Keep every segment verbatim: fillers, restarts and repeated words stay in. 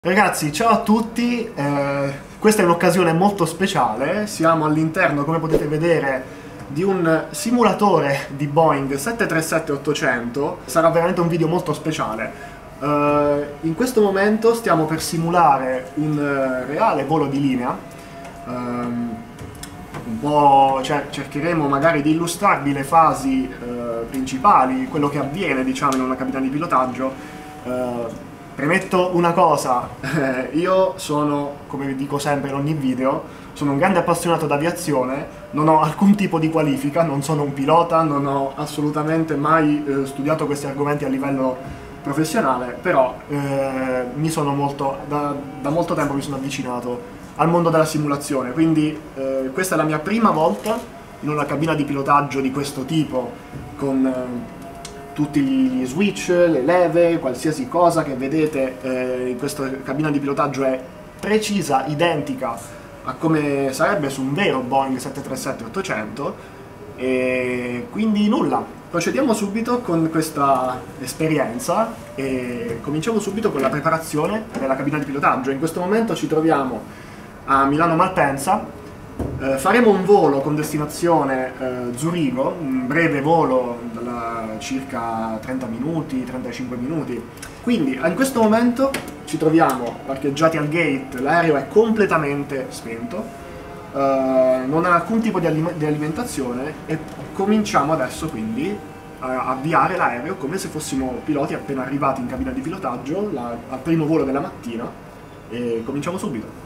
Ragazzi, ciao a tutti, eh, questa è un'occasione molto speciale, siamo all'interno, come potete vedere, di un simulatore di Boeing sette tre sette ottocento, sarà veramente un video molto speciale. Eh, in questo momento stiamo per simulare un uh, reale volo di linea, um, un po', cioè, cercheremo magari di illustrarvi le fasi uh, principali, quello che avviene, diciamo, in una cabina di pilotaggio. Uh, Premetto una cosa, eh, io sono, come vi dico sempre in ogni video, sono un grande appassionato d'aviazione, non ho alcun tipo di qualifica, non sono un pilota, non ho assolutamente mai eh, studiato questi argomenti a livello professionale, però eh, mi sono molto, da, da molto tempo mi sono avvicinato al mondo della simulazione, quindi eh, questa è la mia prima volta in una cabina di pilotaggio di questo tipo, con Eh, tutti gli switch, le leve, qualsiasi cosa che vedete eh, in questa cabina di pilotaggio è precisa, identica a come sarebbe su un vero Boeing sette tre sette ottocento, e quindi nulla, procediamo subito con questa esperienza e cominciamo subito con la preparazione della cabina di pilotaggio. In questo momento ci troviamo a Milano Malpensa. Eh, faremo un volo con destinazione eh, Zurigo, un breve volo da circa trenta minuti, trentacinque minuti. Quindi in questo momento ci troviamo parcheggiati al gate, l'aereo è completamente spento, eh, non ha alcun tipo di, alim di alimentazione e cominciamo adesso quindi a avviare l'aereo come se fossimo piloti appena arrivati in cabina di pilotaggio la, al primo volo della mattina, e cominciamo subito.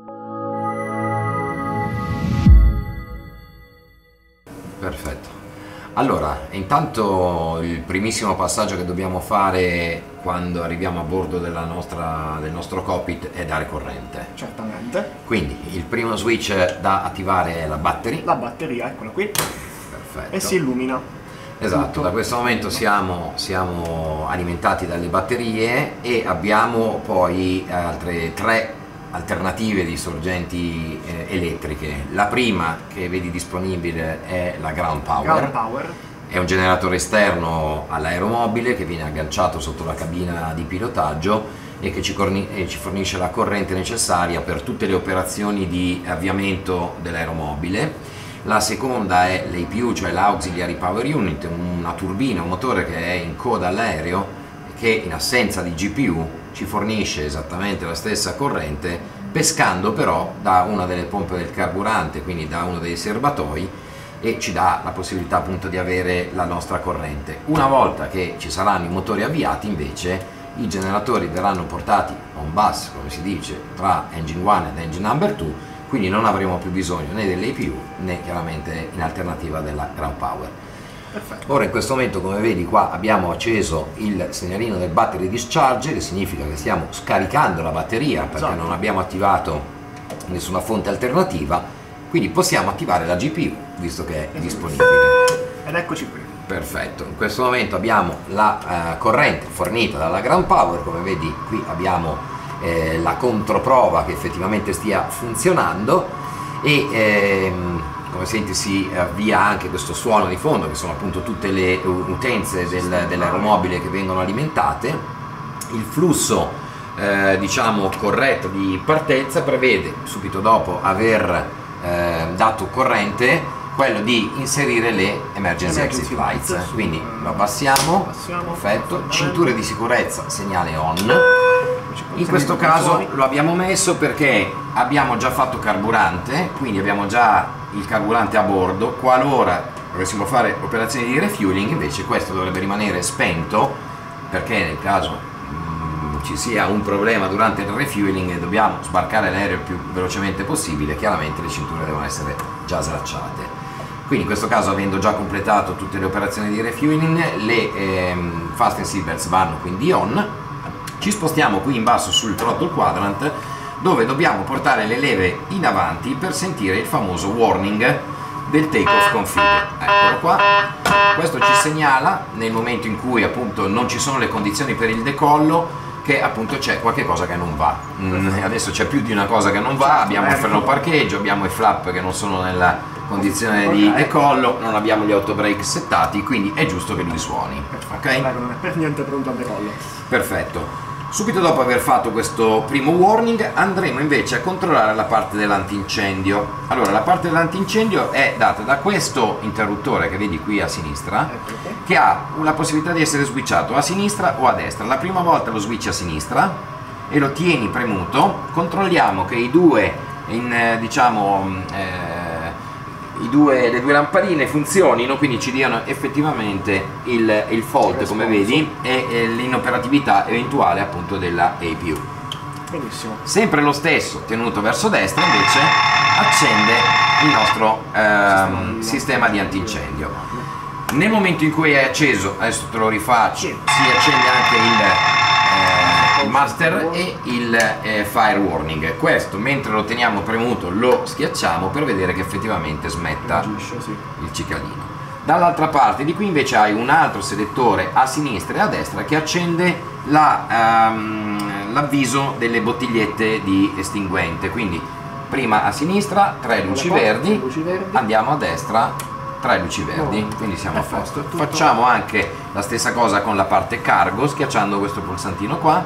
Perfetto. Allora, intanto il primissimo passaggio che dobbiamo fare quando arriviamo a bordo della nostra, del nostro cockpit è dare corrente. Certamente. Quindi il primo switch da attivare è la battery. La batteria, eccola qui. Perfetto. E si illumina. Esatto, tutto. Da questo momento siamo, siamo alimentati dalle batterie e abbiamo poi altre tre alternative di sorgenti eh, elettriche. La prima che vedi disponibile è la Ground Power. Ground Power. È un generatore esterno all'aeromobile che viene agganciato sotto la cabina di pilotaggio e che ci, e ci fornisce la corrente necessaria per tutte le operazioni di avviamento dell'aeromobile. La seconda è l'A P U, cioè l'Auxiliary Power Unit, una turbina, un motore che è in coda all'aereo, che in assenza di G P U ci fornisce esattamente la stessa corrente, pescando però da una delle pompe del carburante, quindi da uno dei serbatoi, e ci dà la possibilità appunto di avere la nostra corrente. Una volta che ci saranno i motori avviati, invece, i generatori verranno portati on bus, come si dice, tra engine one ed engine number two, quindi non avremo più bisogno né dell'A P U né chiaramente in alternativa della Ground Power. Perfetto. Ora in questo momento, come vedi qua, abbiamo acceso il segnalino del battery discharge, che significa che stiamo scaricando la batteria perché esatto. non abbiamo attivato nessuna fonte alternativa, quindi possiamo attivare la G P U visto che è disponibile. Ed eccoci qui. Perfetto, in questo momento abbiamo la uh, corrente fornita dalla Ground Power, come vedi qui abbiamo eh, la controprova che effettivamente stia funzionando e ehm, come senti si avvia anche questo suono di fondo, che sono appunto tutte le utenze del, dell'aeromobile che vengono alimentate. Il flusso eh, diciamo corretto di partenza prevede, subito dopo aver eh, dato corrente, quello di inserire le emergency, emergency exit lights, lights. quindi lo abbassiamo, Abbassiamo, perfetto, cinture di sicurezza, segnale on. In questo Sentiamo caso i lo abbiamo messo perché abbiamo già fatto carburante, quindi abbiamo già il carburante a bordo. Qualora dovessimo fare operazioni di refueling, invece questo dovrebbe rimanere spento, perché nel caso mm, ci sia un problema durante il refueling e dobbiamo sbarcare l'aereo il più velocemente possibile, chiaramente le cinture devono essere già slacciate. Quindi in questo caso, avendo già completato tutte le operazioni di refueling, le ehm, fasten seatbelts vanno quindi on. Ci spostiamo qui in basso sul throttle quadrant, dove dobbiamo portare le leve in avanti per sentire il famoso warning del take off config. Eccolo qua, questo ci segnala nel momento in cui appunto non ci sono le condizioni per il decollo, che appunto c'è qualche cosa che non va. Mm, adesso c'è più di una cosa che non va, abbiamo il freno parcheggio, abbiamo i flap che non sono nella condizione di decollo, non abbiamo gli auto brake settati, quindi è giusto che lui suoni. Perfetto, ok? non è per niente pronto al decollo. Perfetto. Subito dopo aver fatto questo primo warning andremo invece a controllare la parte dell'antincendio. Allora, la parte dell'antincendio è data da questo interruttore che vedi qui a sinistra, che ha la possibilità di essere switchato a sinistra o a destra. La prima volta lo switch a sinistra e lo tieni premuto, controlliamo che i due, in, eh, diciamo, eh, i due, le due lampadine funzionino, quindi ci diano effettivamente il, il fault, come vedi, e, e l'inoperatività eventuale appunto della A P U. Benissimo. Sempre lo stesso, tenuto verso destra, invece accende il nostro ehm, sistema di antincendio. Nel momento in cui è acceso, adesso te lo rifaccio, si accende anche il il master e il eh, fire warning. Questo, mentre lo teniamo premuto, lo schiacciamo per vedere che effettivamente smetta il cicalino. Dall'altra parte di qui invece hai un altro selettore a sinistra e a destra che accende la, um, l'avviso delle bottigliette di estinguente. Quindi prima a sinistra tre luci verdi, andiamo a destra tre luci verdi, quindi siamo a posto. Facciamo anche la stessa cosa con la parte cargo, schiacciando questo pulsantino qua.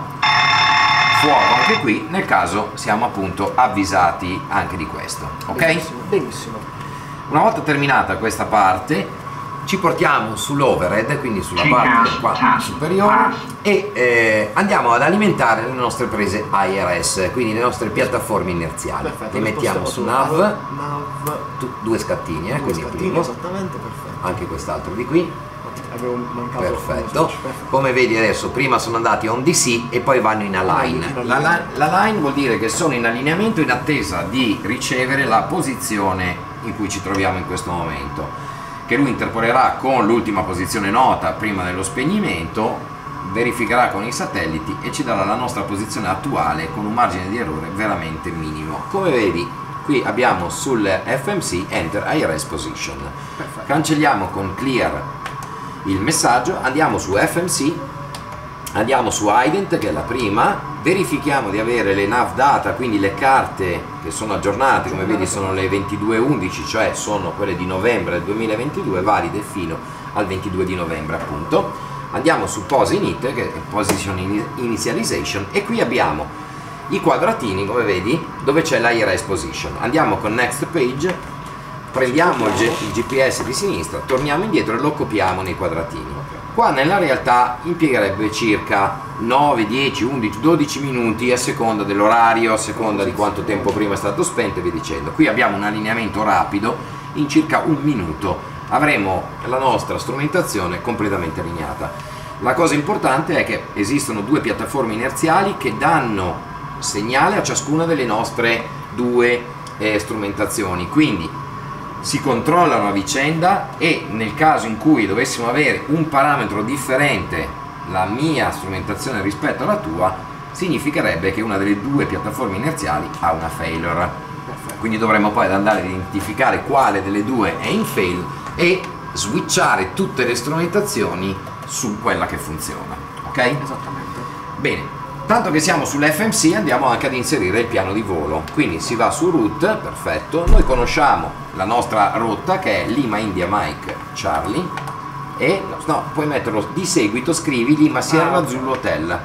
Fuoco anche qui, nel caso siamo appunto avvisati anche di questo, ok? Benissimo, benissimo. Una volta terminata questa parte ci portiamo sull'overhead, quindi sulla parte qua superiore, e eh, andiamo ad alimentare le nostre prese I R S, quindi le nostre piattaforme inerziali. Perfetto, le mettiamo su nav, nav. Tu, due scattini, eh, Due quindi scattini, primo, esattamente, perfetto. anche quest'altro di qui. Avevo mancato Perfetto. Come vedi adesso, prima sono andati on D C e poi vanno in align. La, la, la line vuol dire che sono in allineamento in attesa di ricevere la posizione in cui ci troviamo in questo momento, che lui interpolerà con l'ultima posizione nota prima dello spegnimento, verificherà con i satelliti e ci darà la nostra posizione attuale con un margine di errore veramente minimo. Come vedi, qui abbiamo sul F M C Enter I R S Position. Perfetto. Cancelliamo con Clear il messaggio, andiamo su F M C, andiamo su Ident, che è la prima, verifichiamo di avere le nav data, quindi le carte che sono aggiornate, come vedi sono le ventidue undici, cioè sono quelle di novembre del duemilaventidue, valide fino al ventidue di novembre appunto. Andiamo su Pose Init, che è Position Initialization, e qui abbiamo i quadratini, come vedi, dove c'è la I R S Position. Andiamo con Next Page, prendiamo il, G il G P S di sinistra, torniamo indietro e lo copiamo nei quadratini. Qua nella realtà impiegherebbe circa nove, dieci, undici, dodici minuti a seconda dell'orario, a seconda di quanto tempo prima è stato spento e via dicendo. Qui abbiamo un allineamento rapido, in circa un minuto avremo la nostra strumentazione completamente allineata. La cosa importante è che esistono due piattaforme inerziali che danno segnale a ciascuna delle nostre due eh, strumentazioni, quindi si controllano a vicenda, e nel caso in cui dovessimo avere un parametro differente, la mia strumentazione rispetto alla tua, significherebbe che una delle due piattaforme inerziali ha una failure. Quindi dovremmo poi andare ad identificare quale delle due è in fail e switchare tutte le strumentazioni su quella che funziona, ok? Esattamente. Bene. Tanto che siamo sull'F M C, andiamo anche ad inserire il piano di volo, quindi si va su route, perfetto, noi conosciamo la nostra rotta che è Lima India Mike Charlie, e no, puoi metterlo di seguito, scrivi Lima Sierra ah, Zulu Hotel.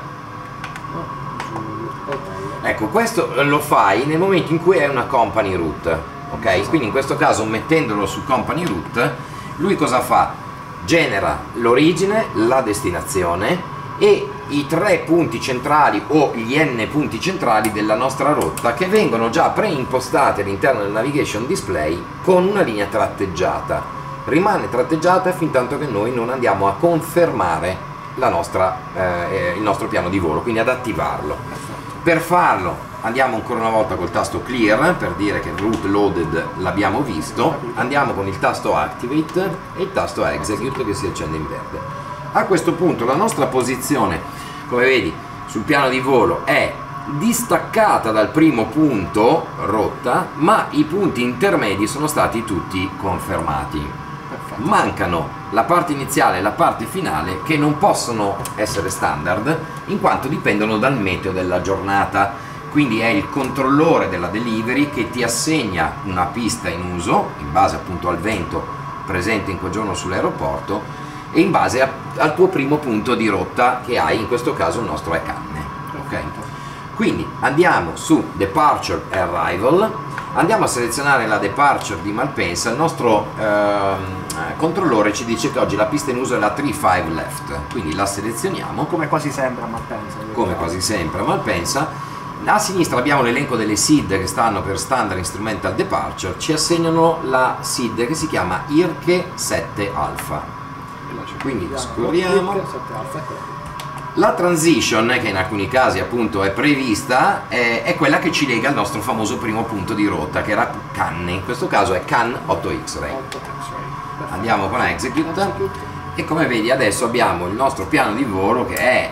Ecco, questo lo fai nel momento in cui è una company route, ok? Quindi in questo caso, mettendolo su company route, lui cosa fa? Genera l'origine, la destinazione e i tre punti centrali o gli n punti centrali della nostra rotta, che vengono già preimpostati all'interno del navigation display con una linea tratteggiata. Rimane tratteggiata fin tanto che noi non andiamo a confermare la nostra, eh, il nostro piano di volo, quindi ad attivarlo. Per farlo andiamo ancora una volta col tasto clear per dire che route loaded l'abbiamo visto, andiamo con il tasto activate e il tasto execute che si accende in verde. A questo punto la nostra posizione, come vedi, sul piano di volo è distaccata dal primo punto rotta, ma i punti intermedi sono stati tutti confermati. Perfetto. Mancano la parte iniziale e la parte finale, che non possono essere standard in quanto dipendono dal meteo della giornata. Quindi è il controllore della delivery che ti assegna una pista in uso in base appunto al vento presente in quel giorno sull'aeroporto e in base a, al tuo primo punto di rotta, che hai in questo caso il nostro E C A N. ok? Quindi andiamo su Departure e Arrival, andiamo a selezionare la Departure di Malpensa. Il nostro ehm, controllore ci dice che oggi la pista in uso è la tre cinque left, quindi la selezioniamo come quasi sempre a Malpensa. come quasi sempre a Malpensa. A sinistra abbiamo l'elenco delle S I D che stanno per Standard Instrumental Departure, ci assegnano la S I D che si chiama I R C E sette alfa, quindi scorriamo. La transition, che in alcuni casi appunto è prevista, è, è quella che ci lega al nostro famoso primo punto di rotta, che era Cannes, in questo caso è Cannes otto X-Ray. Andiamo con Execute e come vedi adesso abbiamo il nostro piano di volo che è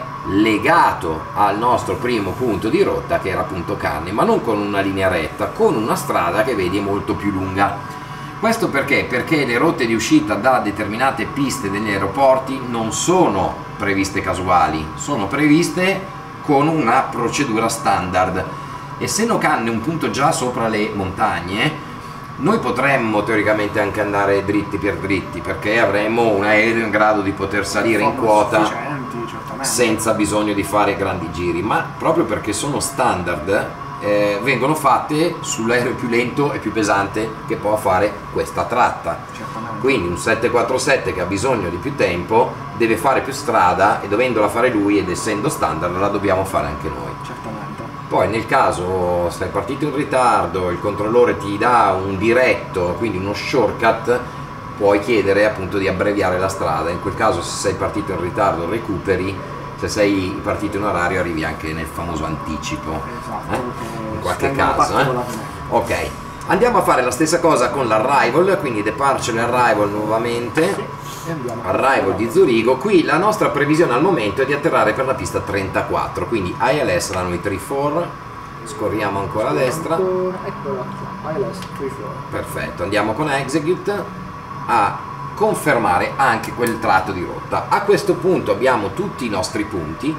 legato al nostro primo punto di rotta, che era appunto Cannes, ma non con una linea retta, con una strada che vedi è molto più lunga. Questo perché? Perché le rotte di uscita da determinate piste degli aeroporti non sono previste casuali, sono previste con una procedura standard. Essendo Cannes un punto già sopra le montagne, noi potremmo teoricamente anche andare dritti per dritti, perché avremmo un aereo in grado di poter salire in quota senza bisogno di fare grandi giri, ma proprio perché sono standard eh, vengono fatte sull'aereo più lento e più pesante che può fare questa tratta. Certamente. Quindi un sette quattro sette che ha bisogno di più tempo deve fare più strada, e dovendola fare lui ed essendo standard la dobbiamo fare anche noi. Certamente. Poi nel caso sei partito in ritardo, il controllore ti dà un diretto, quindi uno shortcut, puoi chiedere appunto di abbreviare la strada. In quel caso, se sei partito in ritardo recuperi, se sei partito in orario arrivi anche nel famoso anticipo. Esatto, eh? In qualche caso eh? Ok, andiamo a fare la stessa cosa con l'arrival, quindi departure e arrival nuovamente. Sì. Arrival di Zurigo. Qui la nostra previsione al momento è di atterrare per la pista trentaquattro, quindi I L S runway trentaquattro, scorriamo ancora a destra. Eccola qua, I L S trentaquattro. Perfetto, andiamo con Execute a confermare anche quel tratto di rotta. A questo punto abbiamo tutti i nostri punti,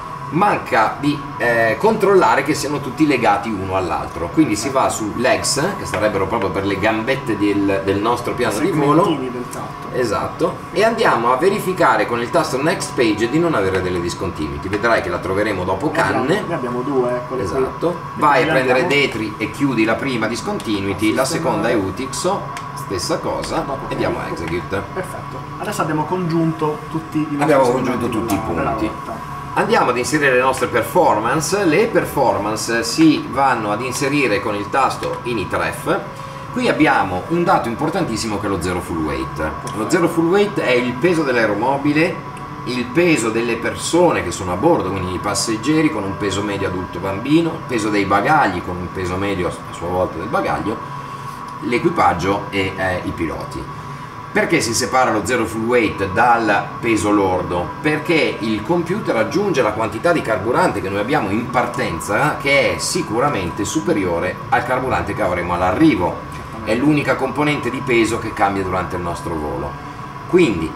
manca di eh, controllare che siano tutti legati uno all'altro, quindi si va su legs, che sarebbero proprio per le gambette del, del nostro piano di volo, del tratto. Esatto, e andiamo a verificare con il tasto next page di non avere delle discontinuity. Vedrai che la troveremo dopo Cannes. Ne abbiamo due, eccole qui. Esatto, vai a prendere Detri e chiudi la prima discontinuity, la seconda è Utixo, stessa cosa, e diamo Execute. Perfetto, adesso abbiamo congiunto tutti i abbiamo congiunto tutti i punti. Andiamo ad inserire le nostre performance. Le performance si vanno ad inserire con il tasto Initref. Qui abbiamo un dato importantissimo che è lo zero full weight. Lo zero full weight è il peso dell'aeromobile, il peso delle persone che sono a bordo, quindi i passeggeri con un peso medio adulto bambino, il peso dei bagagli con un peso medio a sua volta del bagaglio, l'equipaggio e eh, i piloti. Perché si separa lo zero full weight dal peso lordo? Perché il computer aggiunge la quantità di carburante che noi abbiamo in partenza, che è sicuramente superiore al carburante che avremo all'arrivo. È l'unica componente di peso che cambia durante il nostro volo. Quindi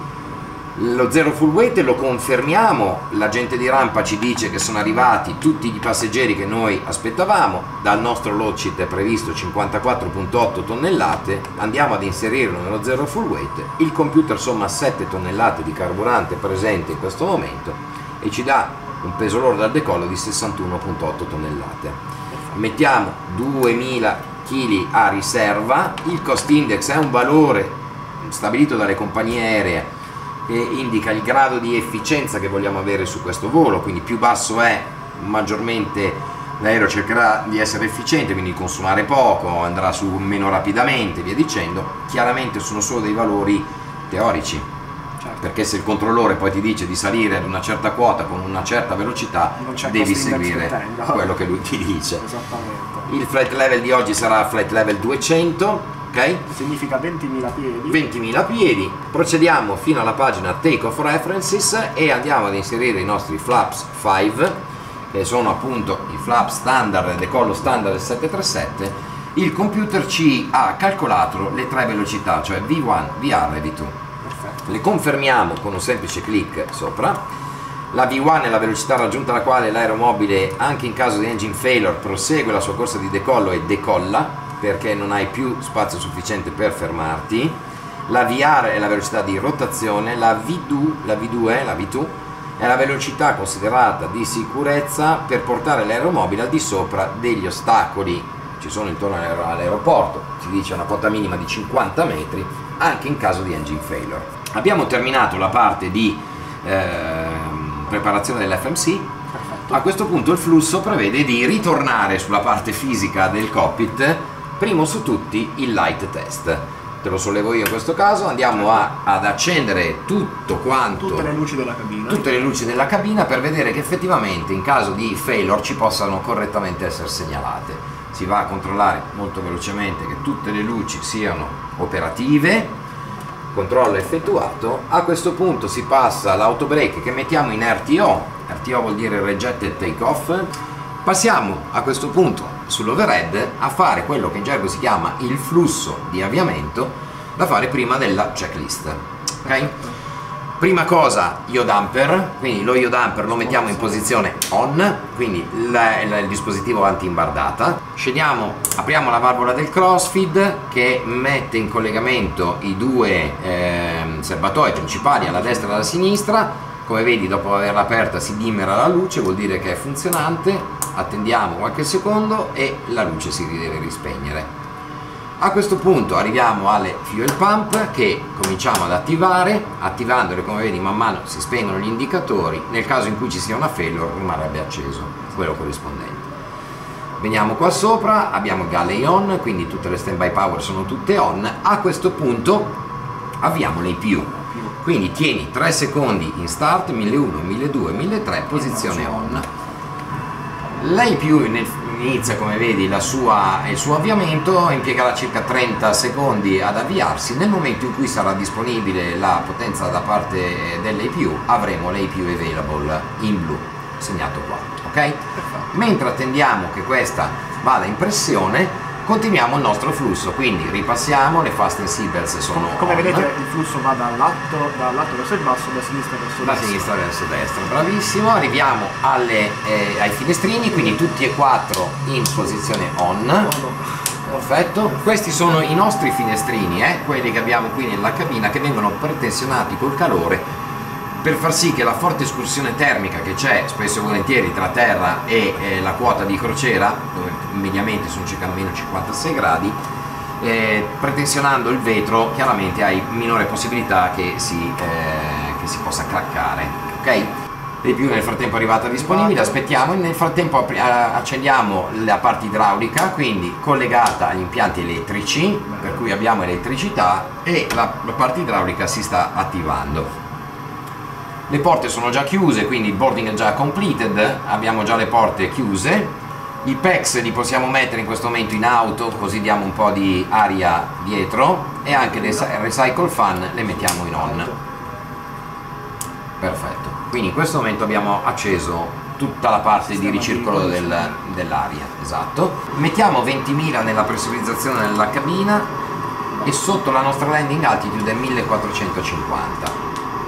lo zero full weight lo confermiamo, l'agente di rampa ci dice che sono arrivati tutti i passeggeri che noi aspettavamo, dal nostro load sheet è previsto cinquantaquattro virgola otto tonnellate, andiamo ad inserirlo nello zero full weight, il computer somma sette tonnellate di carburante presente in questo momento e ci dà un peso lordo al decollo di sessantuno virgola otto tonnellate. Mettiamo duemila chili a riserva, il cost index è un valore stabilito dalle compagnie aeree e indica il grado di efficienza che vogliamo avere su questo volo, quindi più basso è, maggiormente l'aereo cercherà di essere efficiente, quindi consumare poco, andrà su meno rapidamente, via dicendo. Chiaramente sono solo dei valori teorici, certo, perché se il controllore poi ti dice di salire ad una certa quota con una certa velocità, devi seguire quello che lui ti dice. Esattamente. Il flight level di oggi sarà flight level duecento. Okay. Significa ventimila piedi. ventimila piedi. Procediamo fino alla pagina Take Off References e andiamo ad inserire i nostri flaps cinque, che sono appunto i flap standard e decollo standard del sette tre sette. Il computer ci ha calcolato le tre velocità, cioè V uno, V R e V due. Perfetto. Le confermiamo con un semplice clic sopra. La V uno è la velocità raggiunta alla quale l'aeromobile, anche in caso di engine failure, prosegue la sua corsa di decollo e decolla, perché non hai più spazio sufficiente per fermarti. La V R è la velocità di rotazione, la V due, la V due, la V due è la velocità considerata di sicurezza per portare l'aeromobile al di sopra degli ostacoli ci sono intorno all'aeroporto, si dice una quota minima di cinquanta metri, anche in caso di engine failure. Abbiamo terminato la parte di eh, preparazione dell'F M C. A questo punto il flusso prevede di ritornare sulla parte fisica del cockpit, primo su tutti il light test. Te lo sollevo io in questo caso, andiamo a, ad accendere tutto quanto, tutte le luci della cabina, tutte le luci della cabina per vedere che effettivamente in caso di failure ci possano correttamente essere segnalate. Si va a controllare molto velocemente che tutte le luci siano operative, controllo effettuato. A questo punto si passa all'autobrake che mettiamo in R T O, R T O vuol dire rejected takeoff. Passiamo a questo punto sull'overhead a fare quello che in gergo si chiama il flusso di avviamento, da fare prima della checklist. Ok? Prima cosa, yaw damper, quindi lo yaw damper lo mettiamo in posizione on, quindi il, il, il dispositivo anti-imbardata. Scegliamo, apriamo la valvola del crossfeed che mette in collegamento i due eh, serbatoi principali alla destra e alla sinistra. Come vedi, dopo averla aperta si dimmera la luce, vuol dire che è funzionante. Attendiamo qualche secondo e la luce si deve rispegnere. A questo punto arriviamo alle fuel pump che cominciamo ad attivare. Attivandole, come vedi, man mano si spengono gli indicatori. Nel caso in cui ci sia una failure rimarrebbe acceso quello corrispondente. Veniamo qua sopra, abbiamo il galley on, quindi tutte le standby power sono tutte on. A questo punto avviamo l'A P U. Quindi tieni tre secondi in start, milleuno, milledue, milletre, posizione on. L'A P U inizia, come vedi, la sua, il suo avviamento, impiegherà circa trenta secondi ad avviarsi. Nel momento in cui sarà disponibile la potenza da parte dell'A P U avremo l'A P U available in blu, segnato qua, ok? Mentre attendiamo che questa vada in pressione, continuiamo il nostro flusso, quindi ripassiamo, le fasten seatbelts sono come on. vedete il flusso va dall'alto dall'alto verso il basso, da sinistra verso da destra. sinistra verso destra, bravissimo. Arriviamo alle, eh, ai finestrini, quindi tutti e quattro in posizione on. Perfetto, questi sono i nostri finestrini, eh, quelli che abbiamo qui nella cabina, che vengono pretensionati col calore per far sì che la forte escursione termica che c'è spesso e volentieri tra terra e eh, la quota di crociera, dove mediamente sono circa meno cinquantasei gradi, eh, pretensionando il vetro chiaramente hai minore possibilità che si, eh, che si possa craccare, ok? E più nel frattempo è arrivata disponibile, aspettiamo e nel frattempo accendiamo la parte idraulica, quindi collegata agli impianti elettrici, per cui abbiamo elettricità, e la, la parte idraulica si sta attivando. Le porte sono già chiuse, quindi il boarding è già completed, abbiamo già le porte chiuse. I packs li possiamo mettere in questo momento in auto, così diamo un po' di aria dietro, e anche le recycle fan le mettiamo in on. Perfetto, quindi in questo momento abbiamo acceso tutta la parte di ricircolo del, dell'aria, esatto. Mettiamo ventimila nella pressurizzazione della cabina e sotto la nostra landing altitude è millequattrocentocinquanta.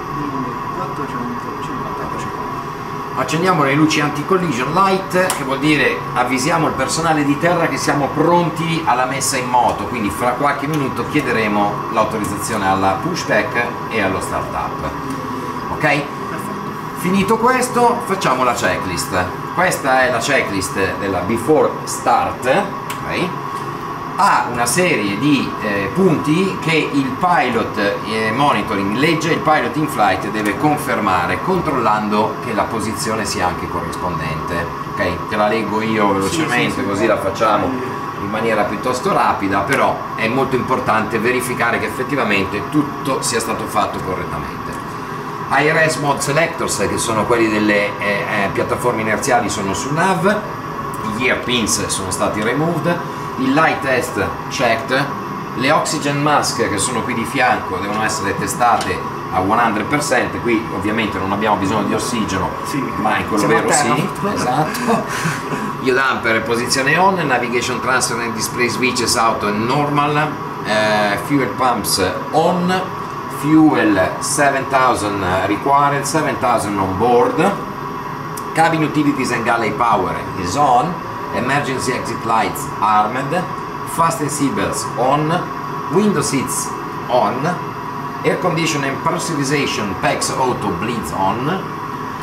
Accendiamo le luci anti-collision light, che vuol dire avvisiamo il personale di terra che siamo pronti alla messa in moto, quindi fra qualche minuto chiederemo l'autorizzazione alla pushback e allo startup. Ok? Finito questo, facciamo la checklist. Questa è la checklist della before start. Okay? Ha una serie di eh, punti che il pilot eh, monitoring legge, il pilot in flight deve confermare controllando che la posizione sia anche corrispondente. Ok, te la leggo io velocemente, sì, sì, così sì, la facciamo in maniera piuttosto rapida, però è molto importante verificare che effettivamente tutto sia stato fatto correttamente. I R S Mode Selectors, che sono quelli delle eh, eh, piattaforme inerziali, sono sul nav, gli hairpins sono stati removed, il light test checked, le oxygen mask che sono qui di fianco devono essere testate a cento per cento, qui ovviamente non abbiamo bisogno di ossigeno, sì, ma in quello vero sì, esatto. Yaw damper posizione on, navigation transfer and display switches auto and normal, eh, fuel pumps on, fuel seventy required, seven thousand on board, cabin utilities and galley power is on, emergency exit lights armed, fasten seatbelts on, window seats on, air conditioning and pressurization packs auto bleeds on,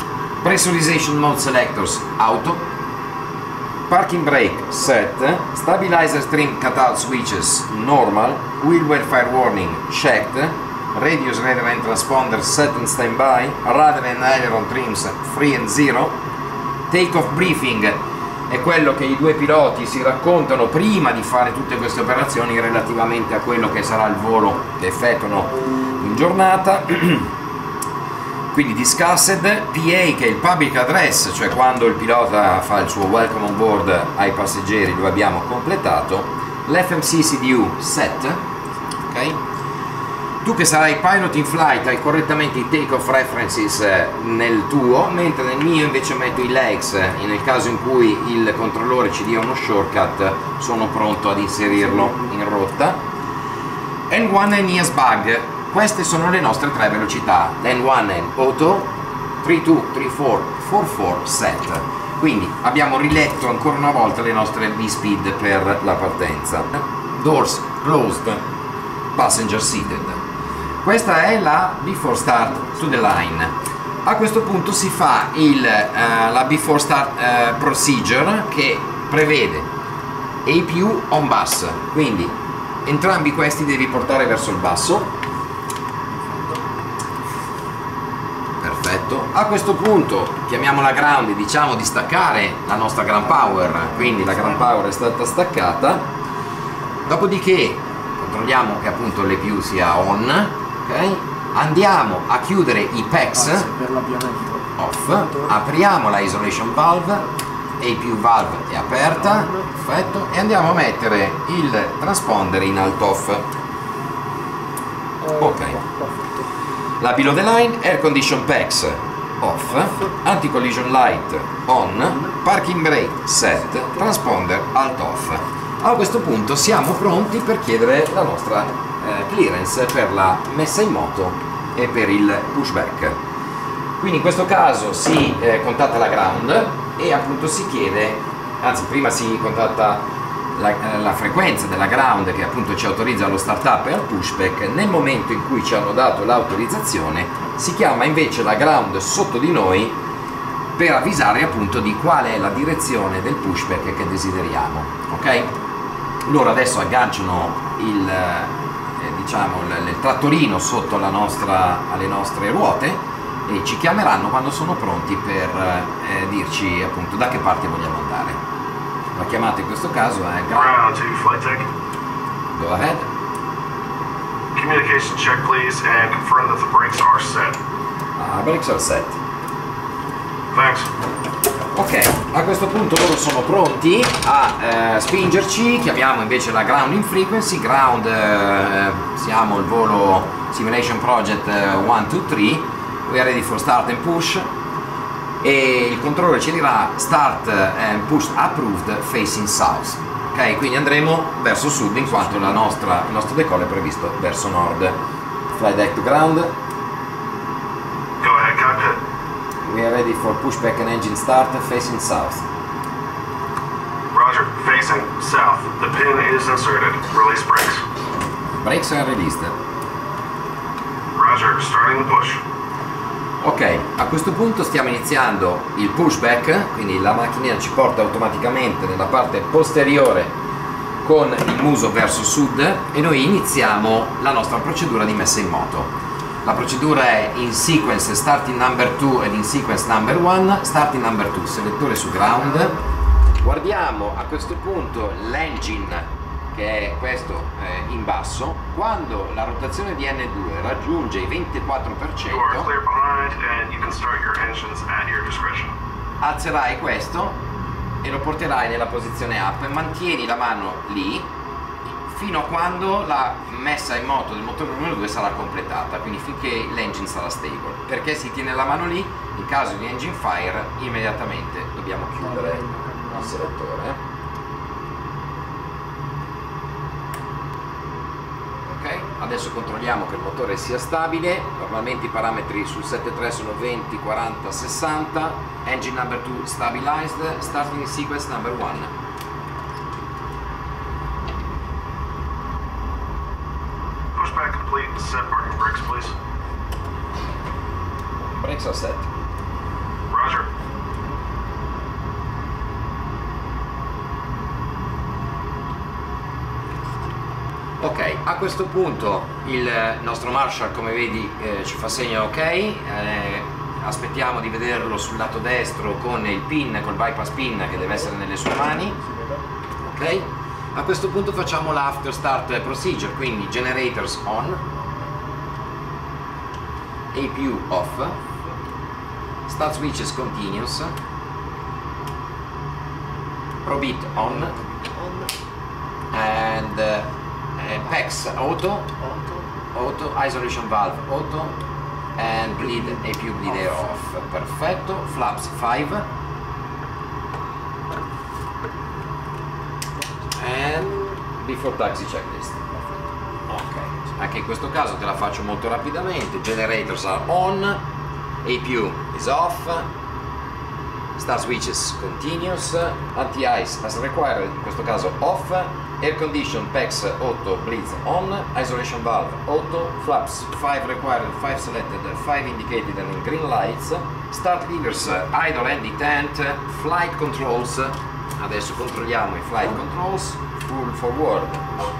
pressurization mode selectors auto, parking brake set, stabilizer stream cutout switches normal, wheel welfare warning checked, radius radar and transponder set and standby, radar and aileron trims free and zero, take off briefing è quello che i due piloti si raccontano prima di fare tutte queste operazioni relativamente a quello che sarà il volo che effettuano in giornata. Quindi discussed, P A che è il public address, cioè quando il pilota fa il suo welcome on board ai passeggeri, lo abbiamo completato. L'F M C C D U set, ok? Tu che sarai pilot in flight hai correttamente i take off references nel tuo, mentre nel mio invece metto i legs, nel caso in cui il controllore ci dia uno shortcut sono pronto ad inserirlo in rotta. N uno N E A S bug, queste sono le nostre tre velocità, N uno N auto, tre due tre quattro quattro quattro set. Quindi abbiamo riletto ancora una volta le nostre V-speed per la partenza. Doors closed, passenger seated. Questa è la before start to the line. A questo punto si fa il, uh, la before start uh, procedure che prevede A P U on bus, quindi entrambi questi devi portare verso il basso. Perfetto. A questo punto chiamiamo la ground e diciamo di staccare la nostra ground power, quindi la ground power è stata staccata. Dopodiché controlliamo che appunto l'A P U sia on. Okay. Andiamo a chiudere i P E X off, apriamo la isolation valve, A P U valve è aperta, perfetto, e andiamo a mettere il transponder in alt off. Ok, la below the line, air condition P E X off, anti collision light on, parking brake set, transponder alt off. A questo punto siamo pronti per chiedere la nostra clearance per la messa in moto e per il pushback. Quindi in questo caso si eh, contatta la ground e appunto si chiede, anzi prima si contatta la, eh, la frequenza della ground che appunto ci autorizza allo startup e al pushback. Nel momento in cui ci hanno dato l'autorizzazione si chiama invece la ground sotto di noi per avvisare appunto di qual è la direzione del pushback che desideriamo. Ok? Loro adesso agganciano il diciamo il, il trattorino sotto la nostra, alle nostre ruote e ci chiameranno quando sono pronti per eh, dirci appunto da che parte vogliamo andare. La chiamata in questo caso è ground to flight deck. Go ahead. Communication check please and confirm that the brakes are set. Uh, brakes are set. Thanks. Ok, a questo punto loro sono pronti a eh, spingerci, chiamiamo invece la ground in frequency, ground, eh, siamo il volo Simulation Project eh, uno due tre, we are ready for start and push, e il controller ci dirà start and push approved facing south. Ok, quindi andremo verso sud in quanto la nostra, il nostro decollo è previsto verso nord. Fly deck to ground. Go ahead, cockpit. We are ready for pushback and engine start facing south. Roger, facing south. The pin is inserted. Release brakes. Brakes are released. Roger, starting the push. Ok, a questo punto stiamo iniziando il pushback, quindi la macchinina ci porta automaticamente nella parte posteriore con il muso verso sud e noi iniziamo la nostra procedura di messa in moto. La procedura è in sequence starting number two ed in sequence number one. Starting number two, selettore su ground. Guardiamo a questo punto l'engine che è questo eh, in basso. Quando la rotazione di N due raggiunge il ventiquattro per cento alzerai questo e lo porterai nella posizione up. Mantieni la mano lì fino a quando la messa in moto del motore numero due sarà completata, quindi finché l'engine sarà stable. Perché si tiene la mano lì? In caso di engine fire immediatamente dobbiamo chiudere il selettore. Ok, adesso controlliamo che il motore sia stabile. Normalmente i parametri sul sette tre sono venti, quaranta, sessanta. Engine number two stabilized, starting in sequence number one. Pushback complete. Set parking brakes, please. Brakes are set. Roger. Ok, a questo punto il nostro Marshall, come vedi, eh, ci fa segno ok, eh, aspettiamo di vederlo sul lato destro con il pin, col bypass pin che deve essere nelle sue mani. Ok, a questo punto facciamo l'after start procedure, quindi generators on, A P U off, start switches continuous, probe it on, and uh, uh, PEX auto, auto, isolation valve auto, and bleed A P U bleed air off. Perfetto, flaps five, and before taxi checklist. Ok, anche in questo caso te la faccio molto rapidamente. Generators are on, A P U is off, start switches continuous, anti-ice as required, in questo caso off, air condition PEX auto bleeds on, isolation valve auto, flaps five required, five selected, five indicated and in green lights, start levers idle and detent, flight controls, adesso controlliamo i flight controls, full forward,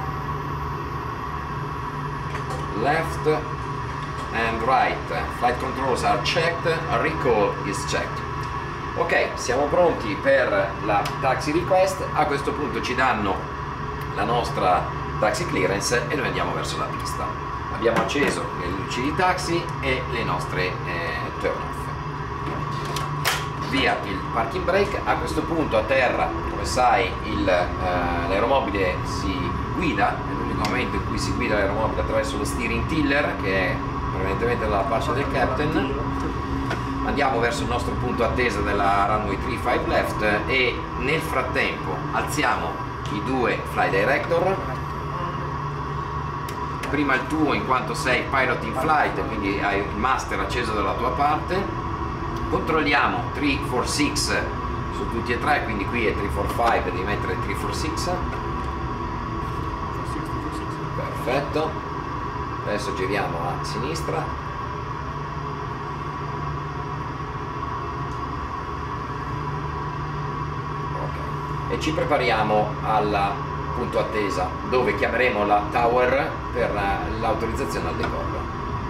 left and right, flight controls are checked, recall is checked. Ok, siamo pronti per la taxi request. A questo punto ci danno la nostra taxi clearance e noi andiamo verso la pista. Abbiamo acceso le luci di taxi e le nostre eh, turn off. Via il parking brake. A questo punto a terra, come sai, il, eh, l'aeromobile si guida, è l'unico momento in cui si guida l'aeromobile attraverso lo steering tiller, che è prevalentemente dalla parte del captain. Andiamo verso il nostro punto attesa della runway tre cinque left e nel frattempo alziamo i due fly director, prima il tuo in quanto sei pilot in flight, quindi hai il master acceso dalla tua parte, controlliamo tre quattro sei su tutti e tre, quindi qui è tre quattro cinque, devi mettere tre quattro sei, perfetto, adesso giriamo a sinistra. E ci prepariamo al punto attesa dove chiameremo la tower per l'autorizzazione al decollo.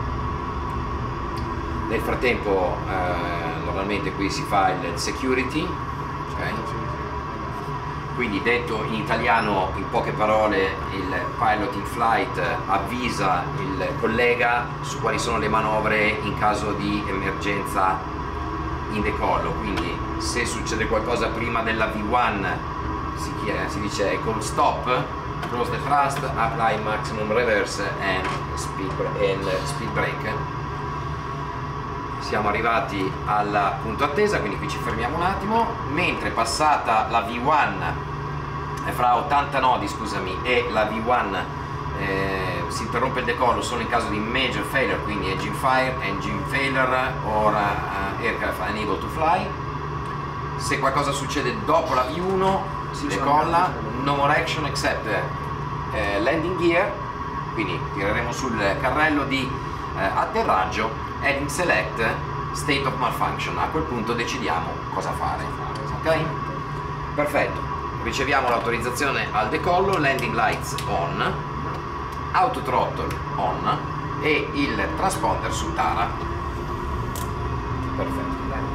Nel frattempo eh, normalmente qui si fa il security, okay? Quindi detto in italiano, in poche parole, il pilot in flight avvisa il collega su quali sono le manovre in caso di emergenza in decollo. Quindi se succede qualcosa prima della V uno si, chiede, si dice call stop, close the thrust, apply maximum reverse and speed, and speed brake. Siamo arrivati al punto attesa, quindi qui ci fermiamo un attimo, mentre passata la V uno eh, fra ottanta nodi scusami e la V uno eh, si interrompe il decollo solo in caso di major failure, quindi engine fire, engine failure or uh, aircraft unable to fly. Se qualcosa succede dopo la V uno si decolla, no more action except eh, landing gear, quindi tireremo sul carrello di eh, atterraggio, heading select, state of malfunction. A quel punto decidiamo cosa fare, ok? Perfetto, riceviamo l'autorizzazione al decollo, landing lights on, auto throttle on e il transponder su Tara. Perfetto.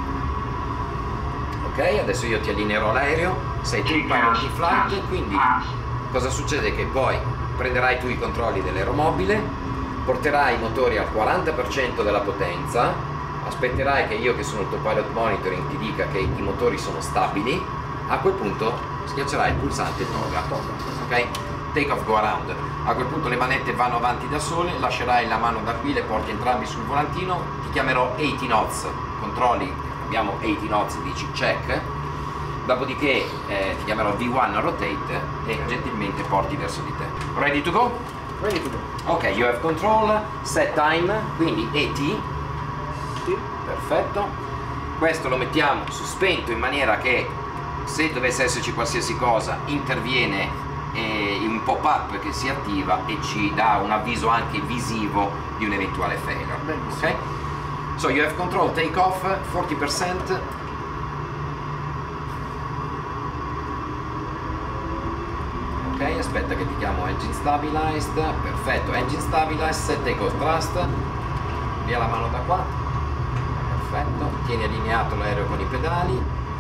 Ok, adesso io ti allineerò l'aereo, sei tu il pilot in flight, quindi cosa succede? Che poi prenderai tu i controlli dell'aeromobile, porterai i motori al quaranta per cento della potenza, aspetterai che io che sono il tuo pilot monitoring ti dica che i motori sono stabili, a quel punto schiaccerai il pulsante toga, ok? Take off, go around. A quel punto le manette vanno avanti da sole, lascerai la mano da qui, le porti entrambi sul volantino, ti chiamerò ottanta knots, controlli, abbiamo ottanta knots, dici check, dopodiché eh, ti chiamerò V uno rotate e gentilmente porti verso di te. Ready to go? Ready to go. Ok, you have control, set time, quindi E T, perfetto. Questo lo mettiamo su spento in maniera che se dovesse esserci qualsiasi cosa interviene e un pop-up che si attiva e ci dà un avviso anche visivo di un eventuale failure. Ok? So you have control, take off, forty percent. Ok, Ok, aspetta che ti chiamo Engine Stabilized, perfetto, Engine Stabilized, set takeoff thrust, via la mano da qua, perfetto, tieni allineato l'aereo con i pedali,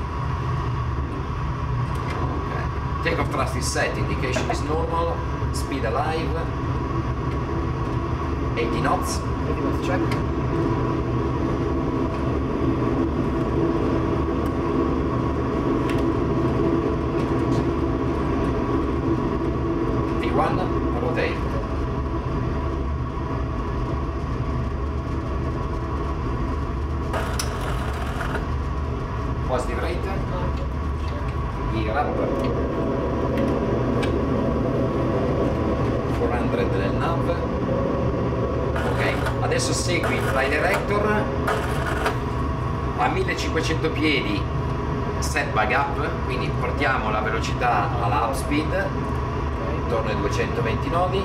ok, takeoff thrust is set, indication is normal, speed alive, eighty knots, eighty knots check. V one, rotate. Positive rate, gear up, quattrocento del nav. Ok, adesso segui il fly director a millecinquecento piedi, set bug up, quindi portiamo la velocità alla up speed intorno ai duecentoventi nodi,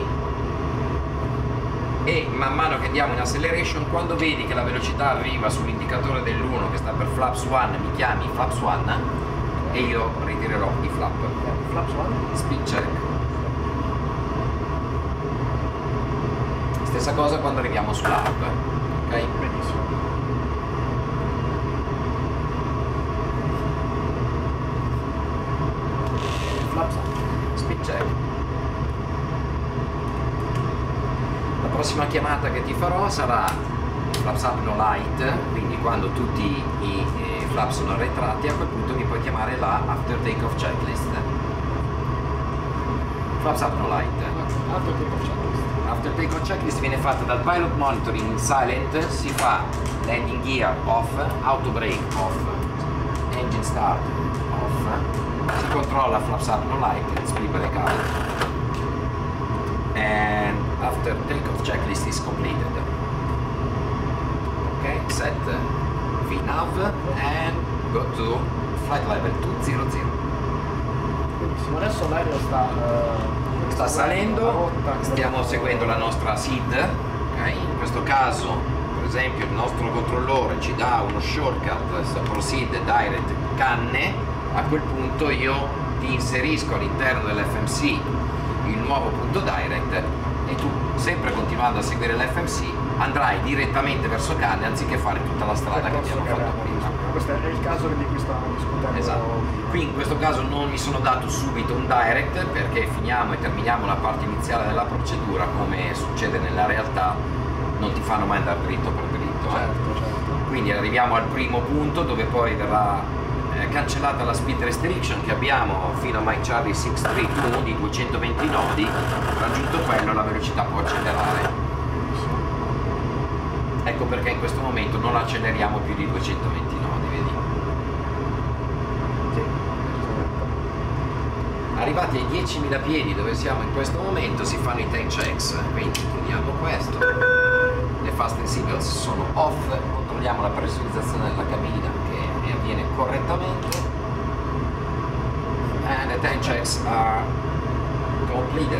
e man mano che andiamo in acceleration, quando vedi che la velocità arriva sull'indicatore dell'uno che sta per flaps one, mi chiami flaps one e io ritirerò i flap. Flaps one. Speed check. Stessa cosa quando arriviamo sull'app, ok? Benissimo. Flaps up. Speed check. La prossima chiamata che ti farò sarà flaps up no light, quindi quando tutti i eh, flap sono arretrati, a quel punto mi puoi chiamare la after takeoff checklist. Flaps up no light. After takeoff checklist. After takeoff checklist viene fatta dal pilot monitoring in silent, si fa landing gear off, auto brake off, engine start off, si controlla flaps up no light, speed brake out, and after takeoff checklist is completed. Okay, set V nav and go to flight level two hundred. Benissimo, adesso l'aereo sta, uh, Sta salendo, stiamo seguendo la nostra S I D, okay? In questo caso per esempio il nostro controllore ci dà uno shortcut proceed direct canne, a quel punto io ti inserisco all'interno dell'F M C il nuovo punto direct e tu, sempre continuando a seguire l'F M C, andrai direttamente verso canne anziché fare tutta la strada che abbiamo fatto prima. Questo è il caso di cui stavamo discutendo. Esatto. Qui in questo caso non mi sono dato subito un direct perché finiamo e terminiamo la parte iniziale della procedura, come succede nella realtà, non ti fanno mai andare dritto per dritto. Certo, eh. certo. Quindi arriviamo al primo punto dove poi verrà eh, cancellata la speed restriction che abbiamo fino a Mike Charlie sei tre due di duecentoventi nodi, raggiunto quello la velocità può accelerare. Ecco perché in questo momento non acceleriamo più di duecentoventi nodi, vedi? Sì. Arrivati ai diecimila piedi dove siamo in questo momento si fanno i tank checks, quindi chiudiamo questo, le fasten signals sono off, controlliamo la pressurizzazione della cabina che avviene correttamente, and the tank checks are completed.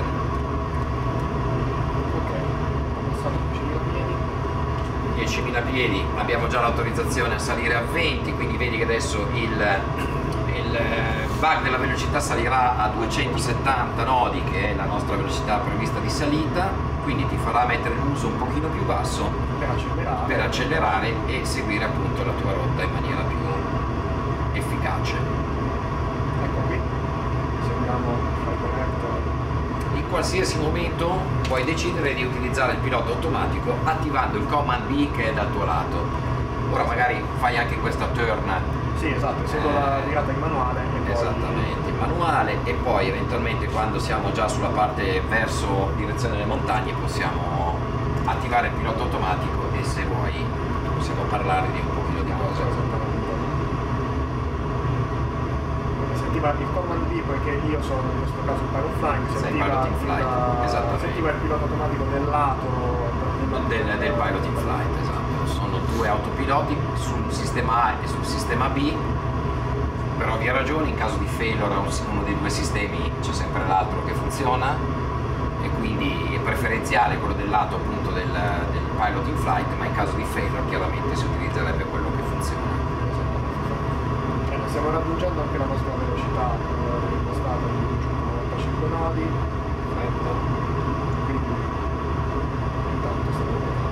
Ok, ho passato diecimila piedi. diecimila piedi, abbiamo già l'autorizzazione a salire a venti, quindi vedi che adesso il, il bug della velocità salirà a duecentosettanta nodi, che è la nostra velocità prevista di salita, quindi ti farà mettere l'uso un pochino più basso Per accelerare. per accelerare e seguire appunto la tua rotta in maniera più efficace. Ecco qui, seguiamo il flight director. In qualsiasi momento puoi decidere di utilizzare il pilota automatico attivando il command B che è dal tuo lato. Ora magari fai anche questa turn. Sì, esatto, eseguo la virata in manuale e poi... Esattamente, in manuale, e poi eventualmente quando siamo già sulla parte verso direzione delle montagne possiamo attivare il pilota automatico e se vuoi possiamo parlare di un pochino di cose. Sentiva il command B, poiché io sono in questo caso il pilot flying, Sei sentiva, pilot in flight, il, esattamente. sentiva il pilota automatico del lato Del, del pilot in flight, esatto. Sono due autopiloti sul sistema A e sul sistema B. Per ovvie ragioni, in caso di failure a uno dei due sistemi c'è sempre l'altro che funziona e quindi è preferenziale quello del lato appunto del, del pilot in flight, ma in caso di failure chiaramente si utilizzerebbe quello che funziona. Eh, stiamo raggiungendo anche la nostra velocità, eh, impostata di duecentonovantacinque nodi, perfetto, quindi intanto sto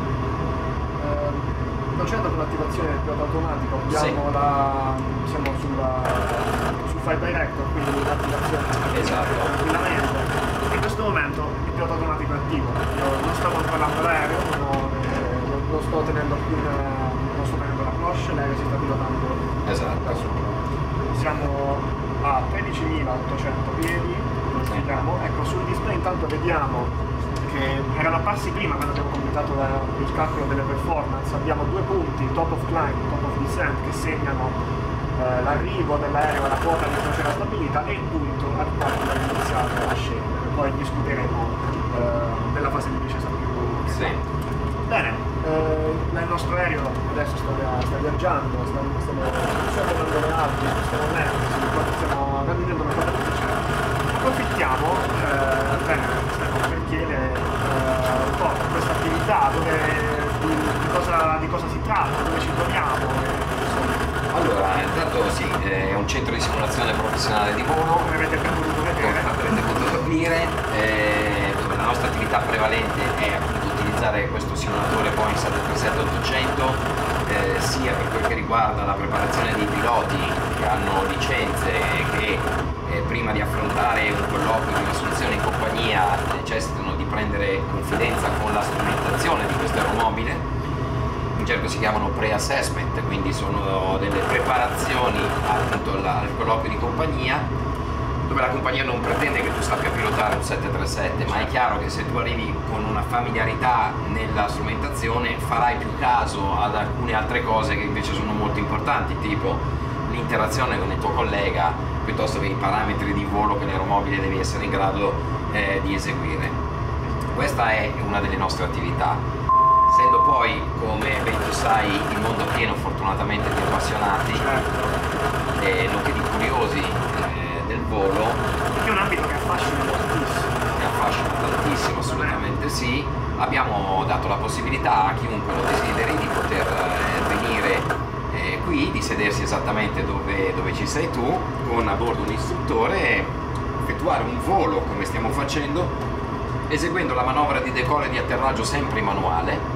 eh, procedendo con l'attivazione del pilota automatico, abbiamo Sì. la, siamo sulla, sul file director, quindi l'attivazione Esatto. tranquillamente. In questo momento il pilota automatico è attivo, io non sto controllando l'aereo, non, ho, eh, non, non sto tenendo alcun, non sto tenendo la cloche, l'aereo si sta pilotando da Esatto. solo. Siamo a tredicimilaottocento piedi, vediamo, ecco sul display intanto vediamo che erano apparsi prima quando abbiamo completato la, il calcolo delle performance, abbiamo due punti, top of climb, top of descent, che segnano eh, l'arrivo dell'aereo alla quota di crociera stabilita e il punto al quale abbiamo iniziato a scendere, poi discuteremo eh, della fase di discesa più. Sì. Bene, eh, il nostro aereo adesso sta, sta viaggiando, sta, stiamo sorvolando le Alpi in questo momento, stiamo raggiungendo una quota di crociera. Approfittiamo, eh, bene, Stefano, per chiedere eh, un po' questa attività, dove, di, di, cosa, di cosa si tratta, dove ci troviamo. E, Allora, intanto sì, è un centro di simulazione professionale di volo, come avete ben voluto come vedere. avrete potuto capire, eh, dove la nostra attività prevalente è appunto utilizzare questo simulatore Boeing sette tre sette ottocento, eh, sia per quel che riguarda la preparazione dei piloti che hanno licenze e che eh, prima di affrontare un colloquio di un'assunzione in compagnia necessitano di prendere confidenza con la strumentazione di questo aeromobile. In gergo si chiamano pre-assessment, quindi sono delle preparazioni appunto al, al colloquio di compagnia, dove la compagnia non pretende che tu sappia pilotare un sette tre sette, ma è chiaro che se tu arrivi con una familiarità nella strumentazione farai più caso ad alcune altre cose che invece sono molto importanti, tipo l'interazione con il tuo collega, piuttosto che i parametri di volo che l'aeromobile devi essere in grado eh, di eseguire. Questa è una delle nostre attività. Essendo poi, come ben tu sai, il mondo pieno fortunatamente di appassionati e nonché di curiosi eh, del volo, È un ambito che affascina moltissimo. che affascina tantissimo, assolutamente sì, abbiamo dato la possibilità a chiunque lo desideri di poter eh, venire eh, qui, di sedersi esattamente dove, dove ci sei tu, con a bordo un istruttore e effettuare un volo come stiamo facendo, eseguendo la manovra di decollo e di atterraggio sempre in manuale.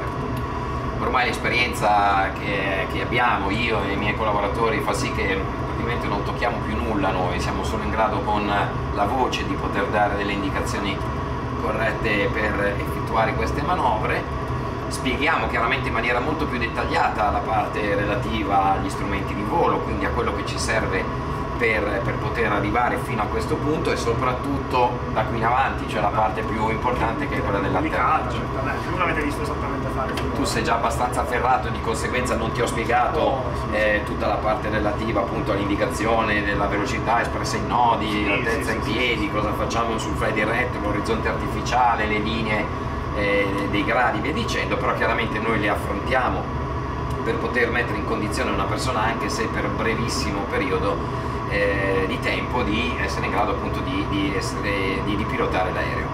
Ormai l'esperienza che, che abbiamo, io e i miei collaboratori, fa sì che praticamente non tocchiamo più nulla noi, siamo solo in grado con la voce di poter dare delle indicazioni corrette per effettuare queste manovre. Spieghiamo chiaramente in maniera molto più dettagliata la parte relativa agli strumenti di volo, quindi a quello che ci serve per, per poter arrivare fino a questo punto e soprattutto da qui in avanti, cioè la parte più importante che è quella dell'atterraggio. Certamente, non l'avete visto esattamente fare. Tu sei già abbastanza afferrato e di conseguenza non ti ho spiegato eh, tutta la parte relativa appunto all'indicazione della velocità espressa in nodi, Sì, l'altezza sì, in sì, piedi, cosa facciamo sul fly diretto, l'orizzonte artificiale, le linee eh, dei gradi, via dicendo, però chiaramente noi le affrontiamo per poter mettere in condizione una persona, anche se per brevissimo periodo eh, di tempo, di essere in grado appunto di, di, essere, di, di pilotare l'aereo.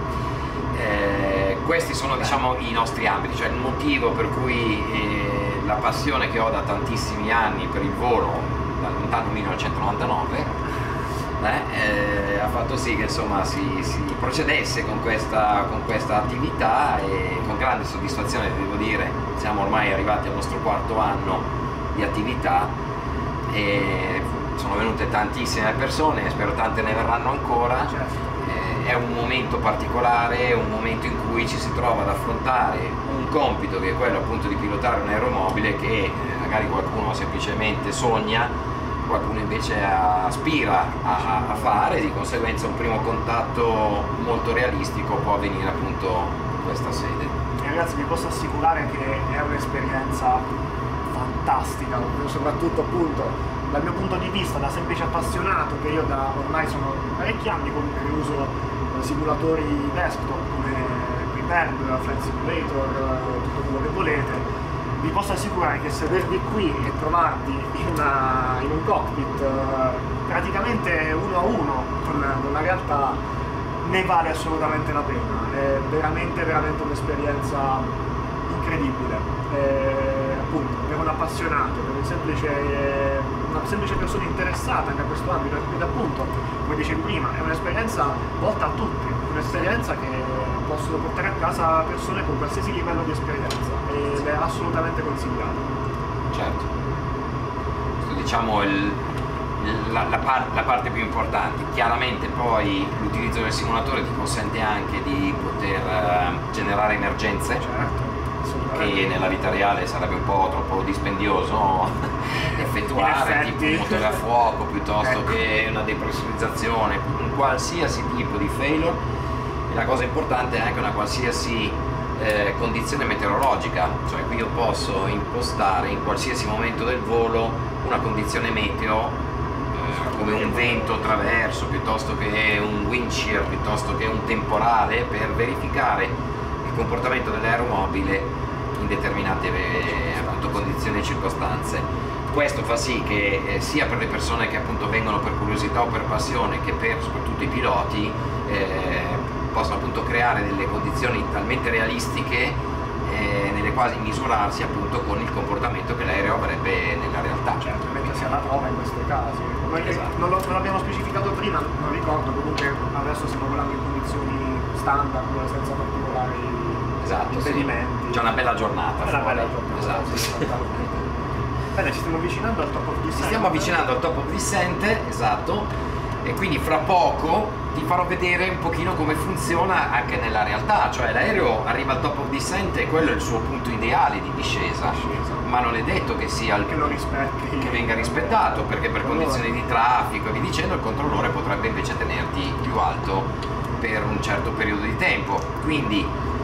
Eh, questi sono diciamo i nostri ambiti, cioè il motivo per cui eh, la passione che ho da tantissimi anni per il volo, dal lontano millenovecentonovantanove, eh, eh, ha fatto sì che insomma si, si procedesse con questa, con questa attività e con grande soddisfazione devo dire, siamo ormai arrivati al nostro quarto anno di attività e sono venute tantissime persone, spero tante ne verranno ancora. Certo. È un momento particolare, è un momento in cui ci si trova ad affrontare un compito che è quello appunto di pilotare un aeromobile che eh, magari qualcuno semplicemente sogna, qualcuno invece aspira a, a fare, di conseguenza un primo contatto molto realistico può avvenire appunto in questa sede. E ragazzi, vi posso assicurare che è un'esperienza fantastica, soprattutto appunto dal mio punto di vista, da semplice appassionato, che io da ormai sono parecchi anni comunque che uso eh, simulatori desktop come Prepare, Flight Simulator, eh, tutto quello che volete, vi posso assicurare che sedervi qui e trovarvi in, una, in un cockpit eh, praticamente uno a uno con, con la realtà ne vale assolutamente la pena, è veramente veramente un'esperienza incredibile. E, appunto, per un appassionato, per un semplice una semplice persona interessata anche a questo ambito, ed appunto, come dicevi prima, è un'esperienza volta a tutti, un'esperienza che possono portare a casa persone con qualsiasi livello di esperienza ed è assolutamente consigliato. Certo, questo diciamo il, la, la, par la parte più importante. Chiaramente poi l'utilizzo del simulatore ti consente anche di poter uh, generare emergenze, Certo. che nella vita reale sarebbe un po' troppo dispendioso effettuare, tipo un motore a fuoco piuttosto ecco. che una depressurizzazione, un qualsiasi tipo di failure. E la cosa importante è anche una qualsiasi eh, condizione meteorologica, cioè qui io posso impostare in qualsiasi momento del volo una condizione meteo eh, come un vento traverso, piuttosto che un wind shear, piuttosto che un temporale, per verificare il comportamento dell'aeromobile in determinate eh, appunto, condizioni e circostanze. Questo fa sì che eh, sia per le persone che appunto vengono per curiosità o per passione, che per soprattutto i piloti eh, possono appunto creare delle condizioni talmente realistiche eh, nelle quali misurarsi appunto con il comportamento che l'aereo avrebbe nella realtà. Certo, mentre sia la prova in questi casi. Noi Esatto. non, lo, non l'abbiamo specificato prima, non ricordo, comunque adesso stiamo volando in condizioni standard, senza particolari Esatto, impedimenti. sì. C'è una bella giornata. È una fuori. bella giornata. Esatto. Sì, esattamente. Bene, ci stiamo avvicinando al top of descent. Ci stiamo avvicinando al top of descent, esatto, e quindi fra poco ti farò vedere un pochino come funziona anche nella realtà, cioè l'aereo arriva al top of descent e quello è il suo punto ideale di discesa, Discesa. ma non è detto che sia il Che lo rispetti. che venga rispettato, perché per Allora. condizioni di traffico e via dicendo il controllore potrebbe invece tenerti più alto per un certo periodo di tempo. Quindi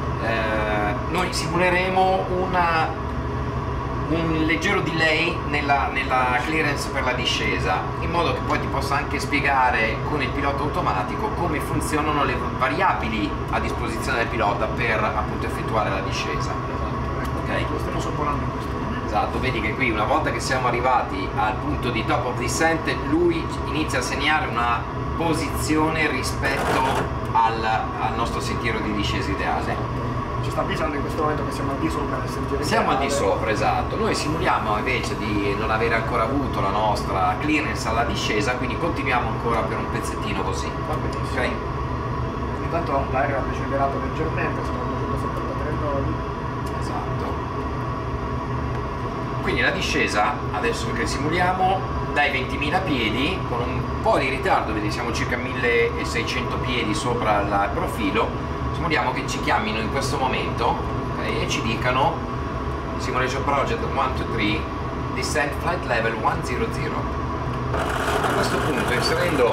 eh, noi simuleremo una un leggero delay nella, nella clearance per la discesa, in modo che poi ti possa anche spiegare con il pilota automatico come funzionano le variabili a disposizione del pilota per appunto effettuare la discesa. Esatto, ecco, Ok. lo stiamo sorvolando in questo momento. Esatto, vedi che qui una volta che siamo arrivati al punto di top of descent, lui inizia a segnare una posizione rispetto al, al nostro sentiero di discesa ideale. Ci sta avvisando in questo momento che siamo al di sopra del sentiero Siamo al di ideale. sopra, esatto. Noi simuliamo invece di non avere ancora avuto la nostra clearance alla discesa, quindi continuiamo ancora per un pezzettino così. Va benissimo. Ok? Intanto l'aereo ha decelerato leggermente, sono a duecentosettantatré nodi. Esatto. Quindi la discesa, adesso che simuliamo, dai ventimila piedi, con un po' di ritardo, vedi siamo circa milleseicento piedi sopra il profilo, simuliamo che ci chiamino in questo momento, okay, e ci dicano Simulation Project uno due tre Descent Flight Level centomila. A questo punto, inserendo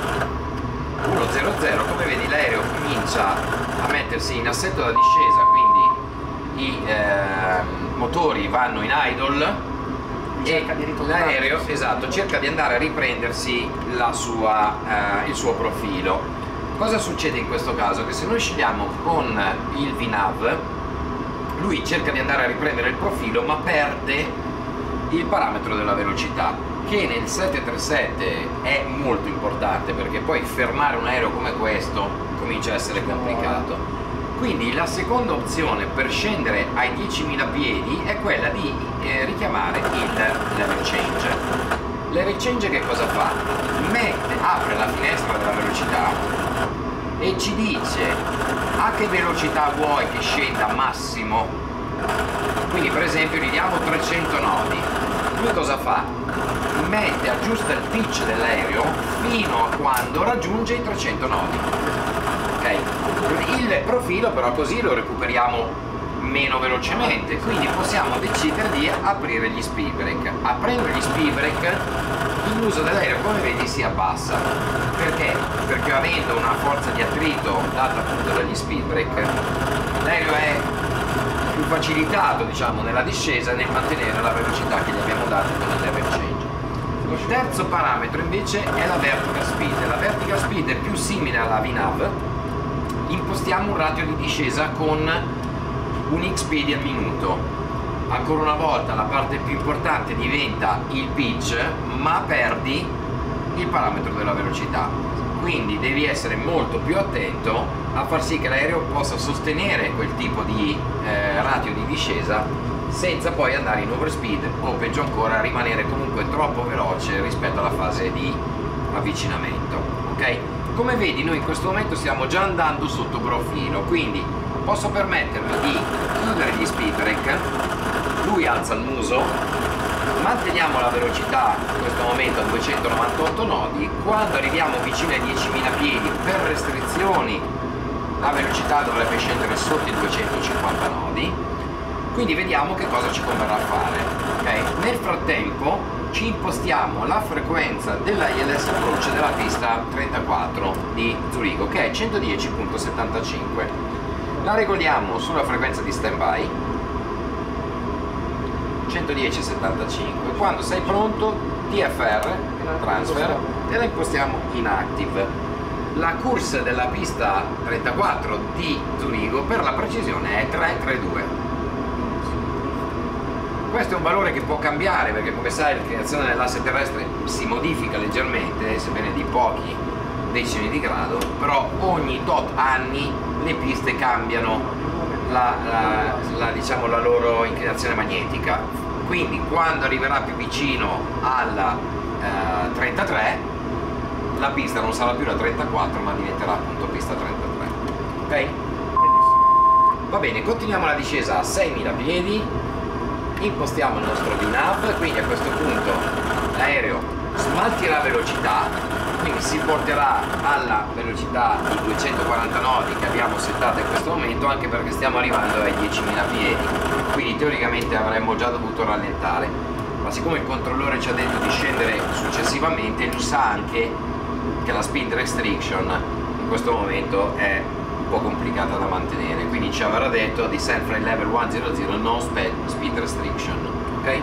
centomila, come vedi l'aereo comincia a mettersi in assetto da discesa, quindi i eh, motori vanno in idle Cerca di e ritornare. l'aereo, esatto, cerca di andare a riprendersi la sua, eh, il suo profilo. Cosa succede in questo caso? Che se noi scegliamo con il V NAV, lui cerca di andare a riprendere il profilo ma perde il parametro della velocità, che nel sette tre sette è molto importante, perché poi fermare un aereo come questo comincia a essere complicato. Quindi la seconda opzione per scendere ai diecimila piedi è quella di eh, richiamare il level change. Level change che cosa fa? Mette, apre la finestra della velocità e ci dice a che velocità vuoi che scenda massimo. Quindi per esempio gli diamo trecento nodi. Lui cosa fa? Mette, aggiusta il pitch dell'aereo fino a quando raggiunge i trecento nodi. Ok? Il profilo però così lo recuperiamo meno velocemente, quindi possiamo decidere di aprire gli speed brake. Aprendo gli speed brake l'uso dell'aereo, come vedi, si abbassa. Perché? Perché avendo una forza di attrito data appunto dagli speed brake, l'aereo è più facilitato, diciamo, nella discesa e nel mantenere la velocità che gli abbiamo dato con il level change. Il terzo parametro invece è la vertical speed. La vertical speed è più simile alla V NAV. Impostiamo un ratio di discesa con un X piedi al minuto. Ancora una volta la parte più importante diventa il pitch, ma perdi il parametro della velocità, quindi devi essere molto più attento a far sì che l'aereo possa sostenere quel tipo di eh, ratio di discesa senza poi andare in overspeed o peggio ancora rimanere comunque troppo veloce rispetto alla fase di avvicinamento. Ok? Come vedi noi in questo momento stiamo già andando sotto profilo, quindi posso permettermi di chiudere gli speed brake, lui alza il muso, manteniamo la velocità in questo momento a duecentonovantotto nodi, quando arriviamo vicino ai diecimila piedi per restrizioni la velocità dovrebbe scendere sotto i duecentocinquanta nodi, quindi vediamo che cosa ci converrà fare. Okay? Nel frattempo ci impostiamo la frequenza della I L S Approach della pista trentaquattro di Zurigo, che è centodieci virgola settantacinque. La regoliamo sulla frequenza di standby centodieci virgola settantacinque. Quando sei pronto, T F R transfer e la impostiamo in active. La course della pista trentaquattro di Zurigo per la precisione è tre tre due. Questo è un valore che può cambiare perché, come sai, l'inclinazione dell'asse terrestre si modifica leggermente, sebbene di pochi decimi di grado, però ogni tot anni le piste cambiano la, la, la, diciamo, la loro inclinazione magnetica, quindi quando arriverà più vicino alla eh, trentatré la pista non sarà più la trentaquattro ma diventerà appunto pista trentatré. Ok? Va bene, continuiamo la discesa a seimila piedi, impostiamo il nostro V NAV, quindi a questo punto l'aereo smaltirà velocità, quindi si porterà alla velocità di duecentoquaranta nodi che abbiamo settato in questo momento, anche perché stiamo arrivando ai diecimila piedi, quindi teoricamente avremmo già dovuto rallentare, ma siccome il controllore ci ha detto di scendere successivamente, lui sa anche che la speed restriction in questo momento è un po' complicata da mantenere, quindi ci avrà detto di descend from level centozero no speed restriction. Ok?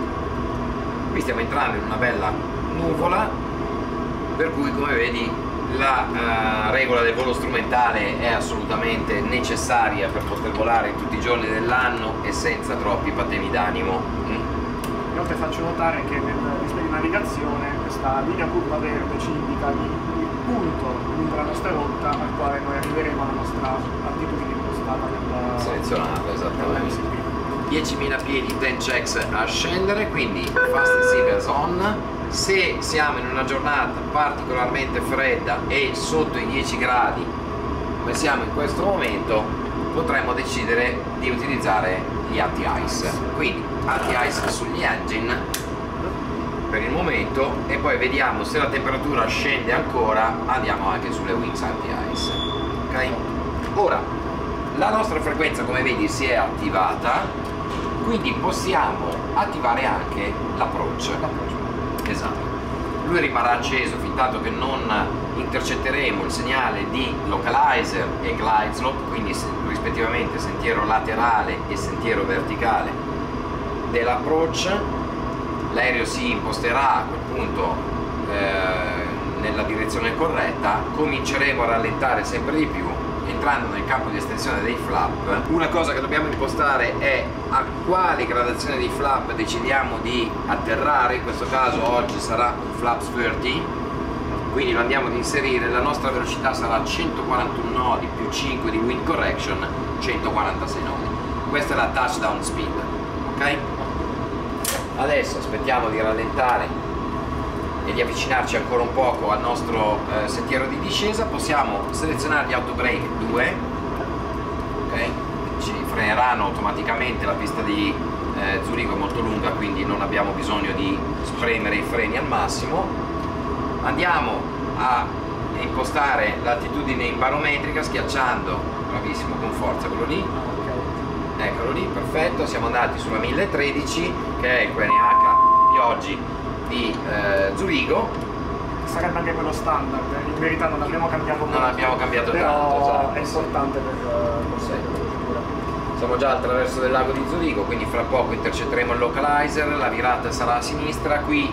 Qui stiamo entrando in una bella nuvola, per cui come vedi la uh, regola del volo strumentale è assolutamente necessaria per poter volare tutti i giorni dell'anno e senza troppi patemi d'animo. Mm? Inoltre faccio notare che nel display di navigazione questa linea curva verde ci indica il punto lungo la nostra rotta al quale noi arriveremo alla nostra altitudine impostata nel selezionata, esattamente. diecimila piedi, ten checks a scendere, quindi fast seatbelts on. Se siamo in una giornata particolarmente fredda e sotto i dieci gradi come siamo in questo momento, potremmo decidere di utilizzare gli anti-ice, quindi anti-ice sugli engine per il momento, e poi vediamo se la temperatura scende ancora, andiamo anche sulle wings anti-ice. Ok? Ora la nostra frequenza, come vedi, si è attivata, quindi possiamo attivare anche l'approach. Esatto. Lui rimarrà acceso fin tanto che non intercetteremo il segnale di localizer e glide slope, quindi rispettivamente sentiero laterale e sentiero verticale dell'approach. L'aereo si imposterà a quel punto eh, nella direzione corretta, cominceremo a rallentare sempre di più entrando nel campo di estensione dei flap. Una cosa che dobbiamo impostare è a quale gradazione di flap decidiamo di atterrare, in questo caso oggi sarà un flaps trenta, quindi lo andiamo ad inserire. La nostra velocità sarà centoquarantuno nodi più cinque di wind correction, centoquarantasei nodi. Questa è la touchdown speed. Ok? Adesso aspettiamo di rallentare e di avvicinarci ancora un poco al nostro eh, sentiero di discesa. Possiamo selezionare gli auto brake due, ok? Ci freneranno automaticamente. La pista di eh, Zurigo è molto lunga, quindi non abbiamo bisogno di spremere i freni al massimo. Andiamo a impostare l'attitudine in barometrica schiacciando, bravissimo, con forza, quello lì. Eccolo lì, perfetto. Siamo andati sulla mille tredici, che è il Q N H di oggi di eh, Zurigo. Sarebbe anche quello standard, in verità non abbiamo cambiato non molto, abbiamo cambiato però tanto, esatto, è importante per uh, sì. Siamo già attraverso del lago di Zurigo, quindi fra poco intercetteremo il localizer, la virata sarà a sinistra. Qui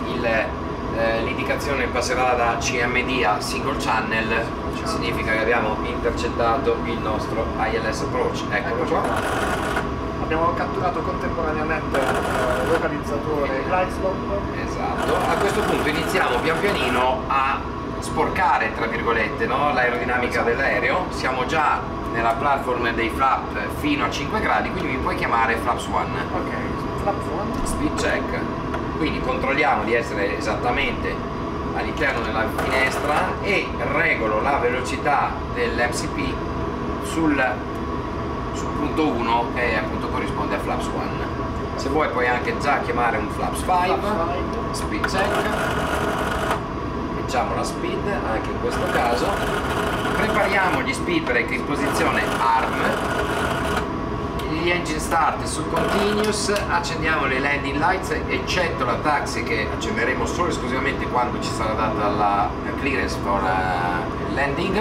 eh, l'indicazione passerà da C M D a single channel, significa che abbiamo intercettato il nostro I L S approach. Eccolo qua. Abbiamo catturato contemporaneamente il localizzatore e glide slope. Esatto. A questo punto iniziamo pian pianino a sporcare tra virgolette, no? L'aerodinamica dell'aereo. Siamo già nella platform dei flap fino a cinque gradi, quindi mi puoi chiamare Flaps one. Ok, Flaps one. Speed check. Quindi controlliamo di essere esattamente all'interno della finestra e regolo la velocità dell'M C P sul, sul punto uno, che appunto corrisponde a Flaps one. Se vuoi puoi anche già chiamare un Flaps five. Speed check. Facciamo la speed anche in questo caso. Prepariamo gli speed brake in posizione arm, gli engine start su continuous, accendiamo le landing lights eccetto la taxi che accenderemo solo e esclusivamente quando ci sarà data la clearance for uh, landing.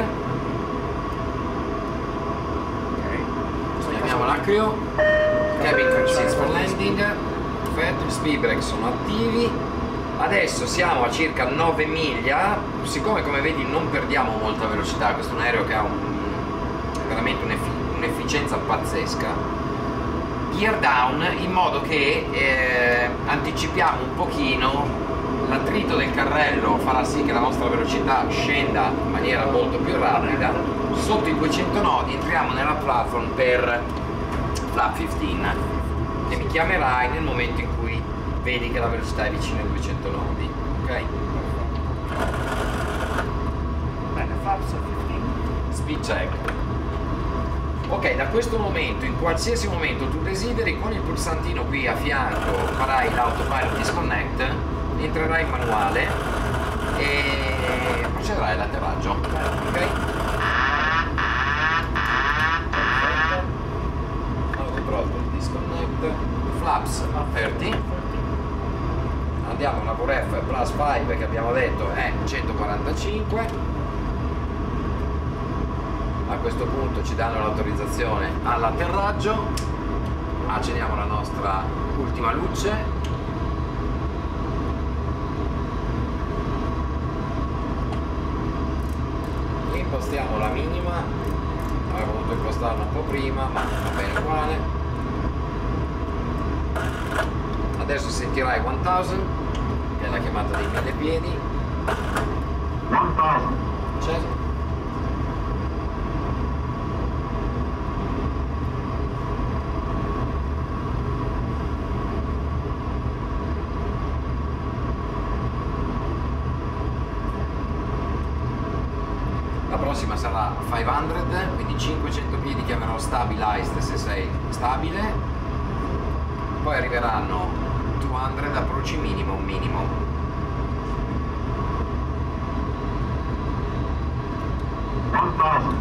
Ok, chiamiamo l'acrio, cabin seats for landing, perfetto, gli speed brake sono attivi. Adesso siamo a circa nove miglia, siccome come vedi non perdiamo molta velocità, questo è un aereo che ha un, veramente un'efficienza pazzesca. Gear down in modo che eh, anticipiamo un pochino l'attrito del carrello, farà sì che la nostra velocità scenda in maniera molto più rapida. Sotto i duecento nodi entriamo nella platform per flap quindici e mi chiamerai nel momento in cui vedi che la velocità è vicina ai duecento nodi, ok? Bene, Flaps quindici. Speed check. Ok, da questo momento, in qualsiasi momento tu desideri, con il pulsantino qui a fianco farai l'autopilot disconnect, entrerai in manuale e procederai all'atterraggio, ok? Autothrottle disconnect, flaps aperti. Andiamo alla V R F plus cinque che abbiamo detto è centoquarantacinque. A questo punto ci danno l'autorizzazione all'atterraggio, accendiamo la nostra ultima luce, impostiamo la minima, avrei voluto impostarla un po' prima ma va bene uguale. Adesso sentirai mille, che è la chiamata dei mille piedi. one thousand. Acceso. La prossima sarà cinquecento, quindi cinquecento piedi chiamerò stabilized se sei stabile. Poi arriveranno duecento approcci minimum minimum. one thousand.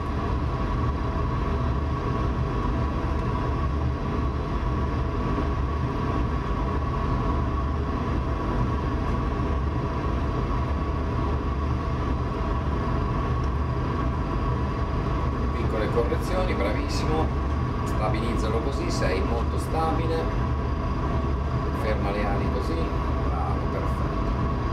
Piccole correzioni, bravissimo. Stabilizzalo così, sei molto stabile. Ferma le ali così, bravo, perfetto,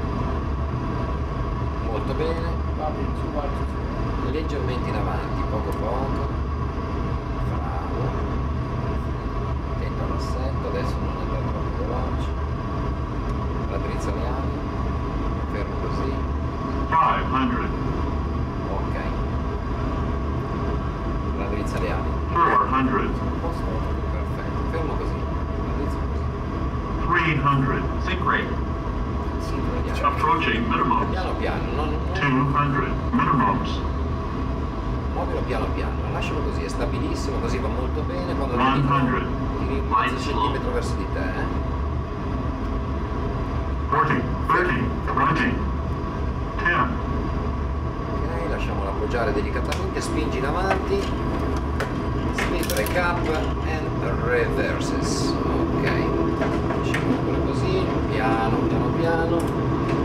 molto bene, leggermente in avanti, poco poco, bravo, attento all'assetto, adesso non andare troppo veloce, raddrizza le ali, fermo così, five hundred. ok, raddrizza le ali, four hundred. perfetto, fermo così, raddrizza così, three hundred. Sync rate. sì, vediamo. Approaching minimums. Piano piano, non, non, two hundred. Minimums. muovilo piano piano, lascialo così, è stabilissimo, così va molto bene. Quando lo cento. tiri mezzo centimetro verso di te, eh? forty. thirty. twenty. ten. Ok, lasciamolo appoggiare delicatamente, spingi in avanti, speed brake up and reverses, ok, lasciamolo così, piano piano piano.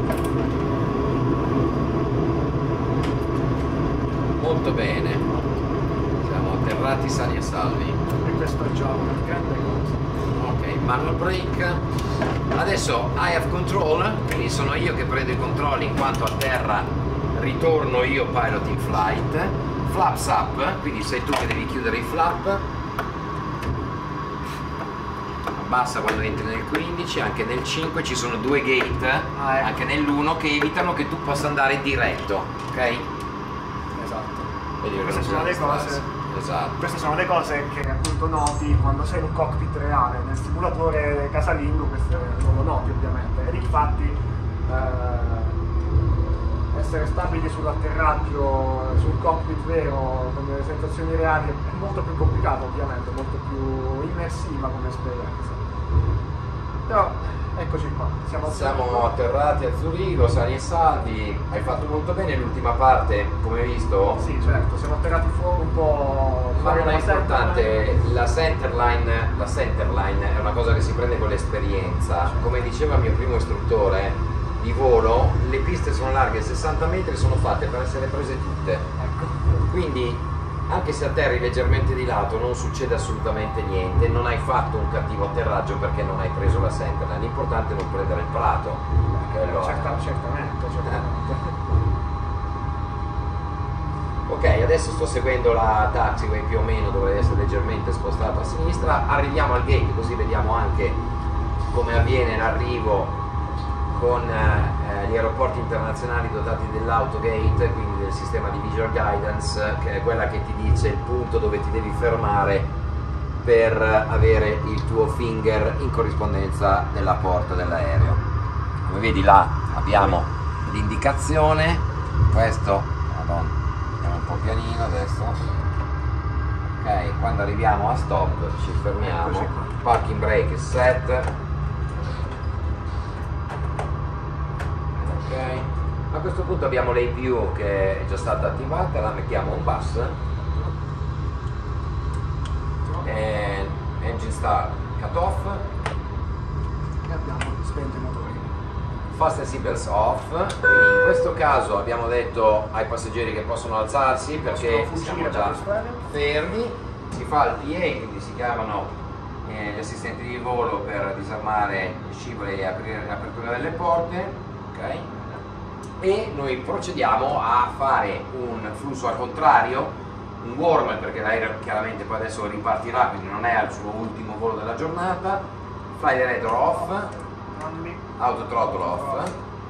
Molto bene, siamo atterrati sani e salvi. E questo è già una grande cosa. Ok, manual brake. Adesso I have control, quindi sono io che prendo i controlli in quanto a terra ritorno io pilot in flight. Flaps up, quindi sei tu che devi chiudere i flap. abbassa quando entri nel quindici, anche nel cinque ci sono due gate, ah, ecco. anche nell'uno, che evitano che tu possa andare diretto, ok? Esatto. Vedi, Queste sono le cose. Esatto. Queste sono le cose che appunto noti quando sei in un cockpit reale. Nel simulatore casalingo queste non lo noti ovviamente. Ed infatti eh, essere stabili sull'atterraggio, sul cockpit vero, con delle sensazioni reali è molto più complicato ovviamente, molto più immersiva come esperienza. Però eccoci qua, siamo, Siamo atterrati a Zurigo, sani e salvi, hai fatto molto bene l'ultima parte, come hai visto? Sì, certo, siamo atterrati fuori un po'. Ma non è la importante, la centerline, la centerline è una cosa che si prende con l'esperienza. Come diceva il mio primo istruttore di volo, le piste sono larghe sessanta metri, sono fatte per essere prese tutte. Ecco. Quindi anche se atterri leggermente di lato non succede assolutamente niente, non hai fatto un cattivo atterraggio perché non hai preso la centerline, l'importante è non prendere il prato. Quello Certa, è. certamente, certamente. Ok, adesso sto seguendo la taxiway più o meno, dovrei essere leggermente spostato a sinistra, arriviamo al gate così vediamo anche come avviene l'arrivo con eh, gli aeroporti internazionali dotati dell'autogate, quindi del sistema di visual guidance, che è quella che ti dice il punto dove ti devi fermare per avere il tuo finger in corrispondenza della porta dell'aereo. Come vedi là abbiamo l'indicazione, questo, madonna, andiamo un po' pianino adesso, ok, quando arriviamo a stop ci fermiamo, parking brake set. A questo punto abbiamo l'A P U che è già stata attivata, la mettiamo on bus, e engine start cut off, E abbiamo spento i motori. fasten seatbelts off. Quindi in questo caso abbiamo detto ai passeggeri che possono alzarsi perché siamo già fermi, si fa il P A, quindi si chiamano eh, gli assistenti di volo per disarmare gli scivoli e aprire l'apertura delle porte, ok? E noi procediamo a fare un flusso al contrario, un warm, perché l'aereo chiaramente poi adesso ripartirà, quindi non è al suo ultimo volo della giornata, fly director off, auto throttle off,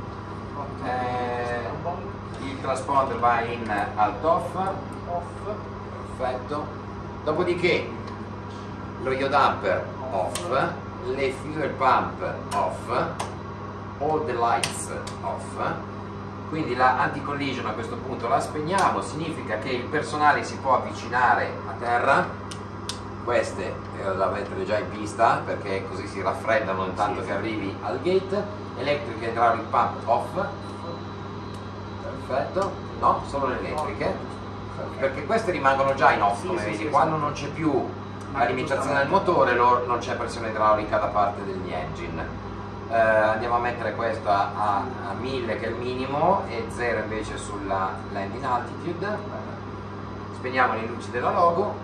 eh, il transponder va in alt off, perfetto, dopodiché lo yaw damper off, le fuel pump off, all the lights off. Quindi la anti-collision a questo punto la spegniamo, significa che il personale si può avvicinare a terra, queste eh, la mettere già in pista perché così si raffreddano intanto sì, che arrivi al gate, electric hydraulic pump off, perfetto, no, solo le elettriche, perché queste rimangono già in off, sì, come sì, vedi, sì, quando sì, non c'è più la limitazione del motore non c'è pressione idraulica da parte degli engine. Uh, andiamo a mettere questa a, a mille che è il minimo e zero invece sulla landing altitude. Spegniamo le luci della logo,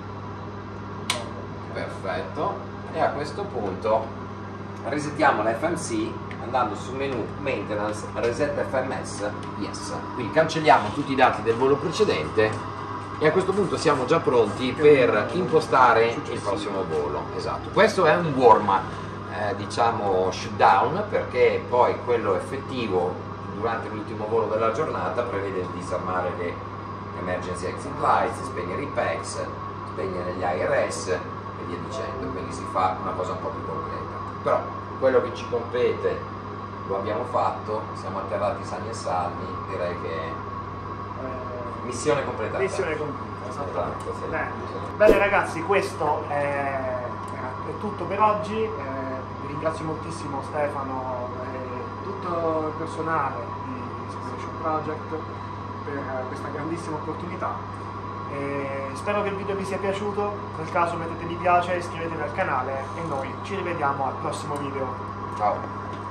perfetto, e a questo punto resettiamo la F M C andando sul menu maintenance reset F M S yes, quindi cancelliamo tutti i dati del volo precedente e a questo punto siamo già pronti per impostare il prossimo volo. Esatto, questo è un warm up, Eh, diciamo shutdown, perché poi quello effettivo durante l'ultimo volo della giornata prevede di disarmare le emergency exit lights, spegnere i packs, spegnere gli I R S e via dicendo, quindi si fa una cosa un po' più completa. Però quello che ci compete lo abbiamo fatto, siamo atterrati sani e salvi, direi che eh, missione completata. Missione completa, esattamente. Esatto, sì. Bene. Bene ragazzi, questo è, è tutto per oggi. Eh, ringrazio moltissimo Stefano e tutto il personale di Inspiration Project per questa grandissima opportunità. E spero che il video vi sia piaciuto, nel caso mettete mi piace, iscrivetevi al canale e noi ci rivediamo al prossimo video. Ciao!